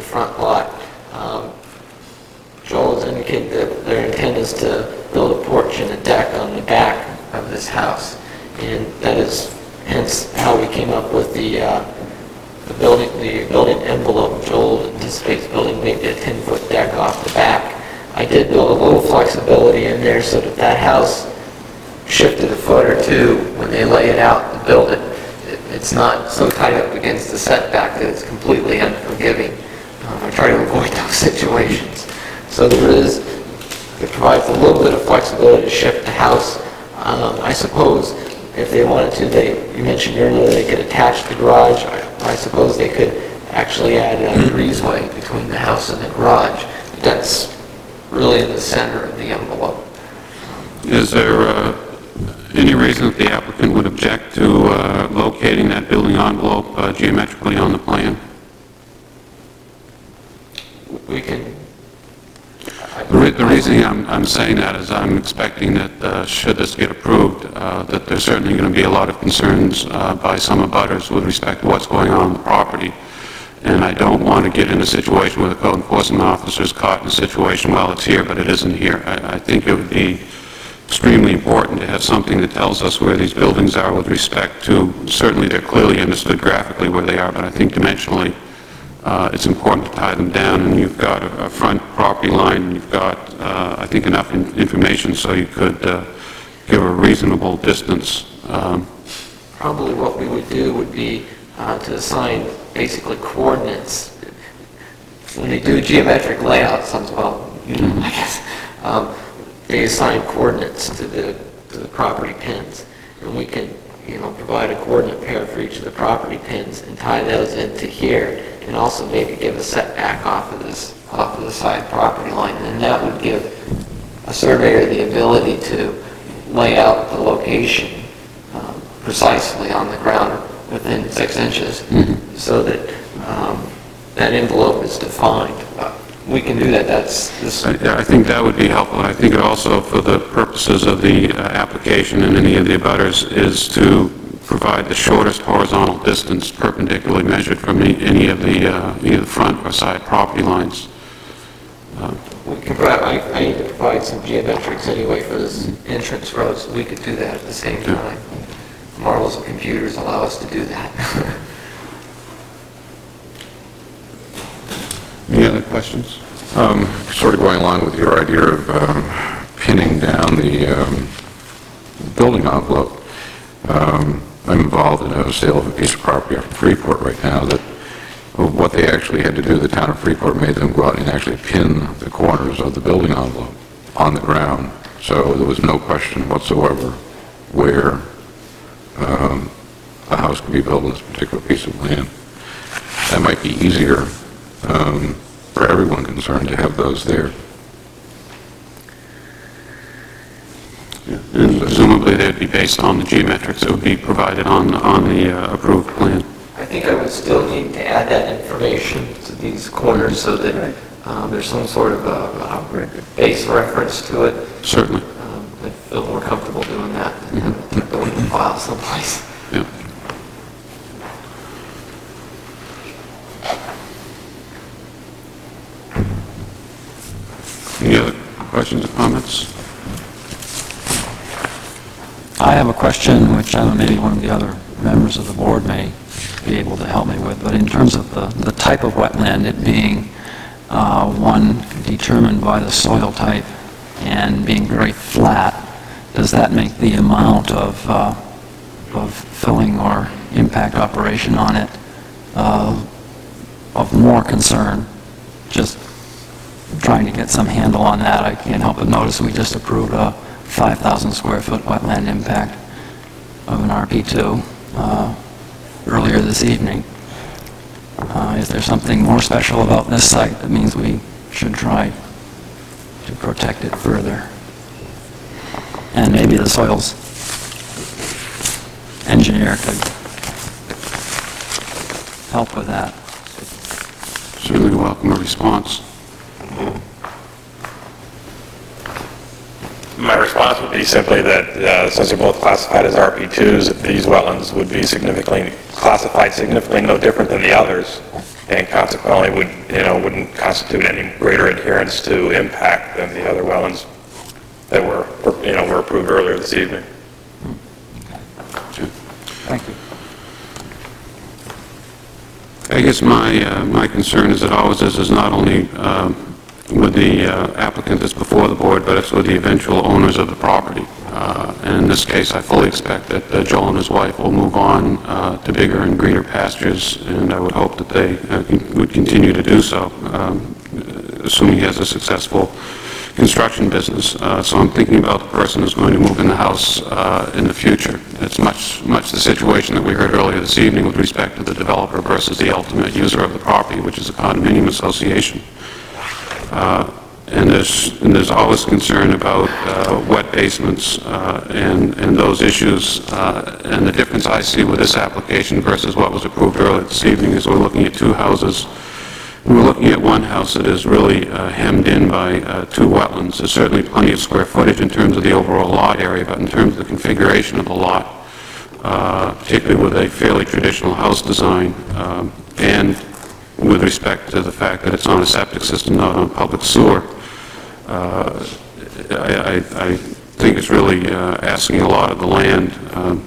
front lot. Um, Joel has indicated that their intent is to build a porch and a deck on the back of this house, and that is hence how we came up with the uh, the building the building envelope. Joel anticipates building maybe a ten-foot deck off the back. I did build a little flexibility in there so that that house shifted a foot or two when they lay it out to build it. it it's not so tight up against the setback that it's completely unforgiving. Um, I try to avoid those situations. So there is, it provides a little bit of flexibility to shift the house. Um, I suppose if they wanted to, they, you mentioned earlier they could attach the garage. I, I suppose they could actually add a breezeway between the house and the garage. That's really in the center of the envelope. Is there uh, any reason that the applicant would object to uh, locating that building envelope uh, geometrically on the plan? We can... The, re the reason I'm, I'm saying that is I'm expecting that uh, should this get approved, uh, that there's certainly going to be a lot of concerns uh, by some abutters with respect to what's going on on the property. And I don't want to get in a situation where the code enforcement officer is caught in a situation, well, it's here, but it isn't here. I, I think it would be extremely important to have something that tells us where these buildings are with respect to, certainly they're clearly understood graphically where they are, but I think dimensionally uh, it's important to tie them down, and you've got a, a front property line, and you've got, uh, I think, enough in information so you could uh, give a reasonable distance. Um, Probably what we would do would be uh, to assign basically coordinates. When they do geometric layouts, well, you know, I guess, um, they assign coordinates to the, to the property pins, and we can, you know, provide a coordinate pair for each of the property pins and tie those into here, and also maybe give a setback off of this, off of the side property line, and that would give a surveyor the ability to lay out the location um, precisely on the ground within six inches, mm-hmm. so that um, that envelope is defined. Uh, we can do that. That's this. I, I think that would be helpful. I think it also, for the purposes of the uh, application and any of the abutters, is to provide the shortest horizontal distance perpendicularly measured from the, any of the uh, either front or side property lines. Uh, we can provide, I, I need to provide some geometrics anyway for this entrance road, so we could do that at the same yeah. time. Marvels of computers allow us to do that. Any other questions? Um, sort of going along with your idea of um, pinning down the um, building envelope, um, I'm involved in a sale of a piece of property up in Freeport right now that what they actually had to do, the town of Freeport made them go out and actually pin the corners of the building envelope on the ground. So there was no question whatsoever where um, a house could be built on this particular piece of land. That might be easier um, for everyone concerned to have those there. Yeah. And presumably they'd be based on the geometrics that would be provided on, on the uh, approved plan. I think I would still need to add that information to these corners so that um, there's some sort of a, a base reference to it. Certainly. Um, I feel more comfortable doing that than having it tucked away in the file someplace. Yeah. Any other questions or comments? I have a question, which I don't know, maybe one of the other members of the board may be able to help me with, but in terms of the, the type of wetland, it being uh, one determined by the soil type and being very flat, does that make the amount of, uh, of filling or impact operation on it uh, of more concern? Just trying to get some handle on that. I can't help but notice we just approved a five thousand square foot wetland impact of an R P two uh, earlier this evening. Uh, is there something more special about this site that means we should try to protect it further? And maybe the soils engineer could help with that. Certainly welcome a response. My response would be simply that uh, since they're both classified as R P twos, these wetlands would be significantly classified significantly no different than the others. and consequently would, you know, wouldn't constitute any greater adherence to impact than the other wetlands that were, you know, were approved earlier this evening. Thank you. I guess my, uh, my concern, as it always is, is not only um, with the uh, applicant that's before the board, but it's with the eventual owners of the property. Uh, and in this case, I fully expect that uh, Joel and his wife will move on uh, to bigger and greener pastures, and I would hope that they uh, con would continue to do so, um, assuming he has a successful construction business. Uh, so I'm thinking about the person who's going to move in the house uh, in the future. It's much, much the situation that we heard earlier this evening with respect to the developer versus the ultimate user of the property, which is a condominium association. Uh, and there's, and there's always concern about uh, wet basements uh, and, and those issues. Uh, and the difference I see with this application versus what was approved earlier this evening is we're looking at two houses. We're looking at one house that is really uh, hemmed in by uh, two wetlands. There's certainly plenty of square footage in terms of the overall lot area, but in terms of the configuration of the lot, uh, particularly with a fairly traditional house design, um, and with respect to the fact that it's on a septic system, not on public sewer, uh, I, I, I think it's really uh, asking a lot of the land um,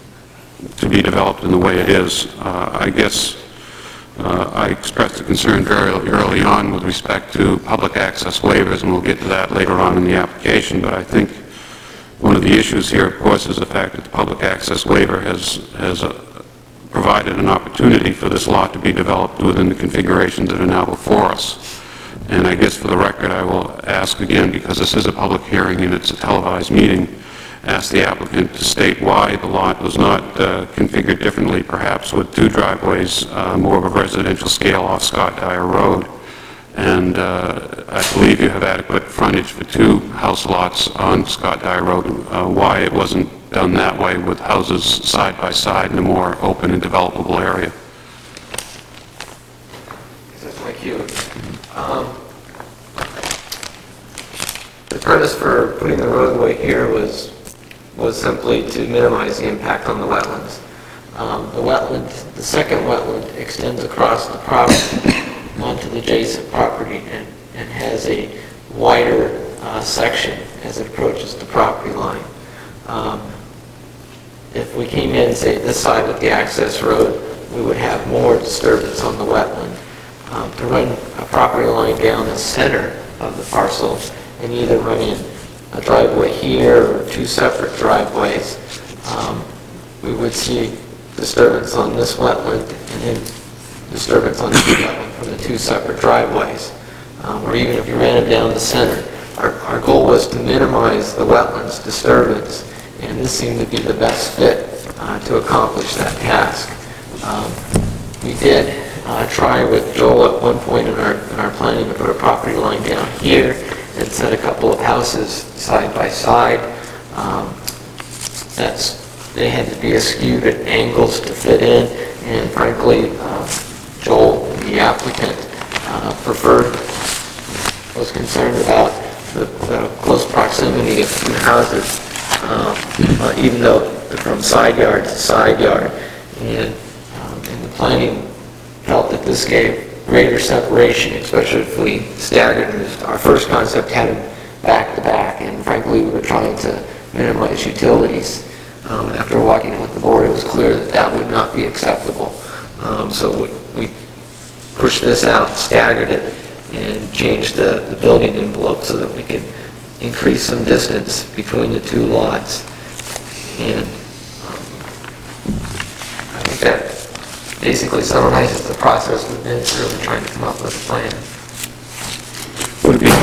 to be developed in the way it is. Uh, I guess uh, I expressed a concern very early on with respect to public access waivers, and we'll get to that later on in the application, but I think one of the issues here, of course, is the fact that the public access waiver has, has a, provided an opportunity for this lot to be developed within the configurations that are now before us. And I guess for the record, I will ask again, because this is a public hearing and it's a televised meeting, ask the applicant to state why the lot was not uh, configured differently, perhaps with two driveways, uh, more of a residential scale off Scott Dyer Road. And uh, I believe you have adequate frontage for two house lots on Scott Dyer Road. Uh, why it wasn't done that way with houses side by side in a more open and developable area. That's my cue. Um, the premise for putting the roadway here was was simply to minimize the impact on the wetlands. Um, the wetland, the second wetland, extends across the property onto the adjacent property and, and has a wider uh, section as it approaches the property line. Um, if we came in, say, this side with the access road, we would have more disturbance on the wetland. Um, to run a property line down the center of the parcel and either run in a driveway here or two separate driveways, um, we would see disturbance on this wetland and then disturbance on this wetland from the two separate driveways. Um, or even if you ran it down the center. Our, our goal was to minimize the wetlands disturbance, and this seemed to be the best fit uh, to accomplish that task. Um, we did uh, try with Joel at one point in our, in our planning to put a property line down here and set a couple of houses side by side. Um, that's, they had to be askewed at angles to fit in, and frankly, uh, Joel, the applicant, uh, preferred, was concerned about the, the close proximity of two houses, uh, uh, even though they're from side yard to side yard. And, um, and the planning felt that this gave greater separation, especially if we staggered. Our first concept had them back to back, and frankly, we were trying to minimize utilities. Um, after walking with the board, it was clear that that would not be acceptable. Um, so we, we pushed this out, staggered it, and changed the, the building envelope so that we could increase some distance between the two lots. And um, I think that basically summarizes the process we've been through in trying to come up with a plan. Would it be,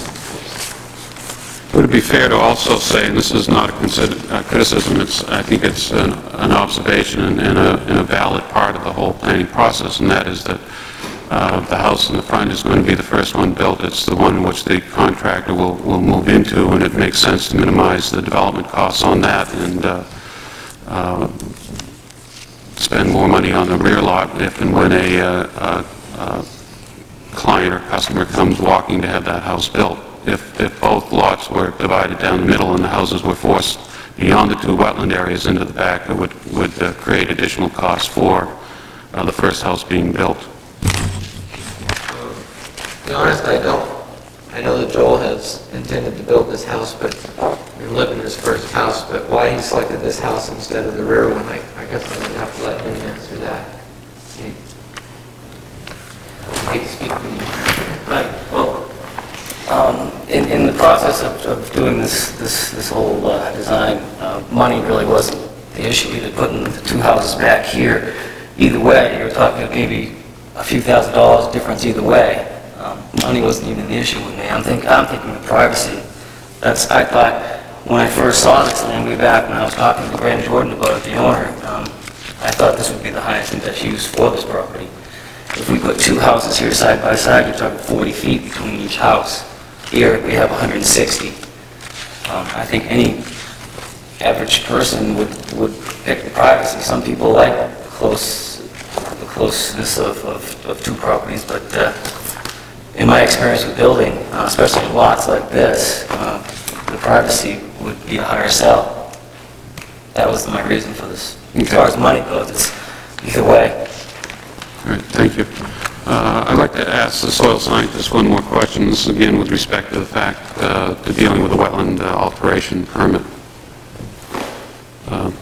would it be fair to also say, and this is not a consider, uh, criticism, it's, I think it's an, an observation and, and, a, and a valid part of the whole planning process, and that is that uh, the house in the front is going to be the first one built. It's the one which the contractor will, will move into, and it makes sense to minimize the development costs on that and uh, uh, spend more money on the rear lot if and when a uh, uh, uh, client or customer comes walking to have that house built. If, if both lots were divided down the middle and the houses were forced beyond the two wetland areas into the back, it would, would uh, create additional costs for uh, the first house being built. To be honest, I don't. I know that Joel has intended to build this house, but we live in his first house, but why he selected this house instead of the rear one, I, I guess I'm gonna have to let him answer that. He- I hate to speak for you. Right, well, um, in, in the process of, of doing this, this, this whole uh, design, uh, money really wasn't the issue, either putting the two houses back here. Either way, you're talking maybe a few thousand dollars difference either way. Um, money wasn't even the issue with me. I'm think, I'm thinking of privacy. That's, I thought, when I first saw this land way back when I was talking to Graham Jordan about it, the owner, um, I thought this would be the highest and best use for this property. If we put two houses here side by side, you're talking forty feet between each house. Here, we have one hundred sixty. Um, I think any average person would, would pick the privacy. Some people like the close, the closeness of, of, of two properties, but uh, in my experience with building, uh, especially lots like this, uh, the privacy would be a higher sell. That was my reason for this. As far as money goes, it's either way. All right, thank you. Uh, I'd like to ask the soil scientist one more question, this is again with respect to the fact, uh, to dealing with the wetland uh, alteration permit. Uh,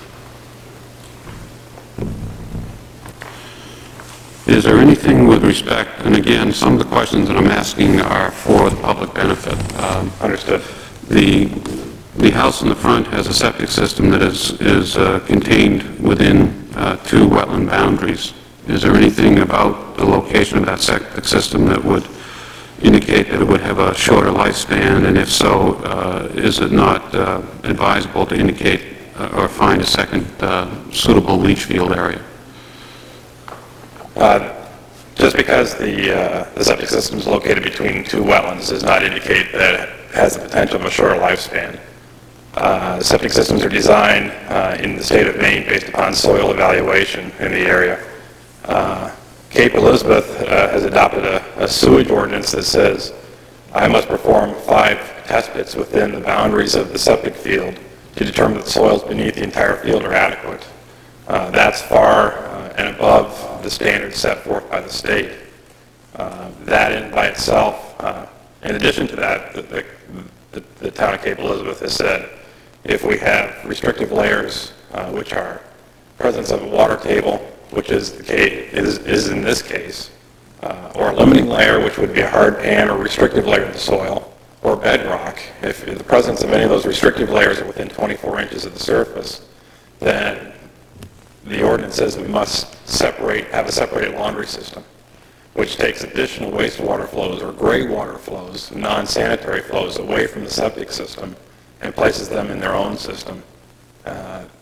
Is there anything with respect, and again, some of the questions that I'm asking are for the public benefit. Um, Understood. The, the house in the front has a septic system that is, is uh, contained within uh, two wetland boundaries. Is there anything about the location of that septic system that would indicate that it would have a shorter lifespan, and if so, uh, is it not uh, advisable to indicate uh, or find a second uh, suitable leach field area? Uh, Just because the, uh, the septic system is located between two wetlands does not indicate that it has the potential of a shorter lifespan. Uh, septic systems are designed uh, in the state of Maine based upon soil evaluation in the area. Uh, Cape Elizabeth uh, has adopted a, a sewage ordinance that says I must perform five test pits within the boundaries of the septic field to determine that the soils beneath the entire field are adequate. Uh, that's far uh, and above the standards set forth by the state. Uh, that in by itself, uh, in addition to that, the, the, the, the town of Cape Elizabeth has said if we have restrictive layers, uh, which are presence of a water table, which is the case, is, is in this case, uh, or a limiting layer, which would be a hard pan or restrictive layer of the soil, or bedrock. If the presence of any of those restrictive layers are within twenty-four inches of the surface, then the ordinance says we must separate, have a separated laundry system, which takes additional wastewater flows or gray water flows, non-sanitary flows away from the septic system and places them in their own system. Uh,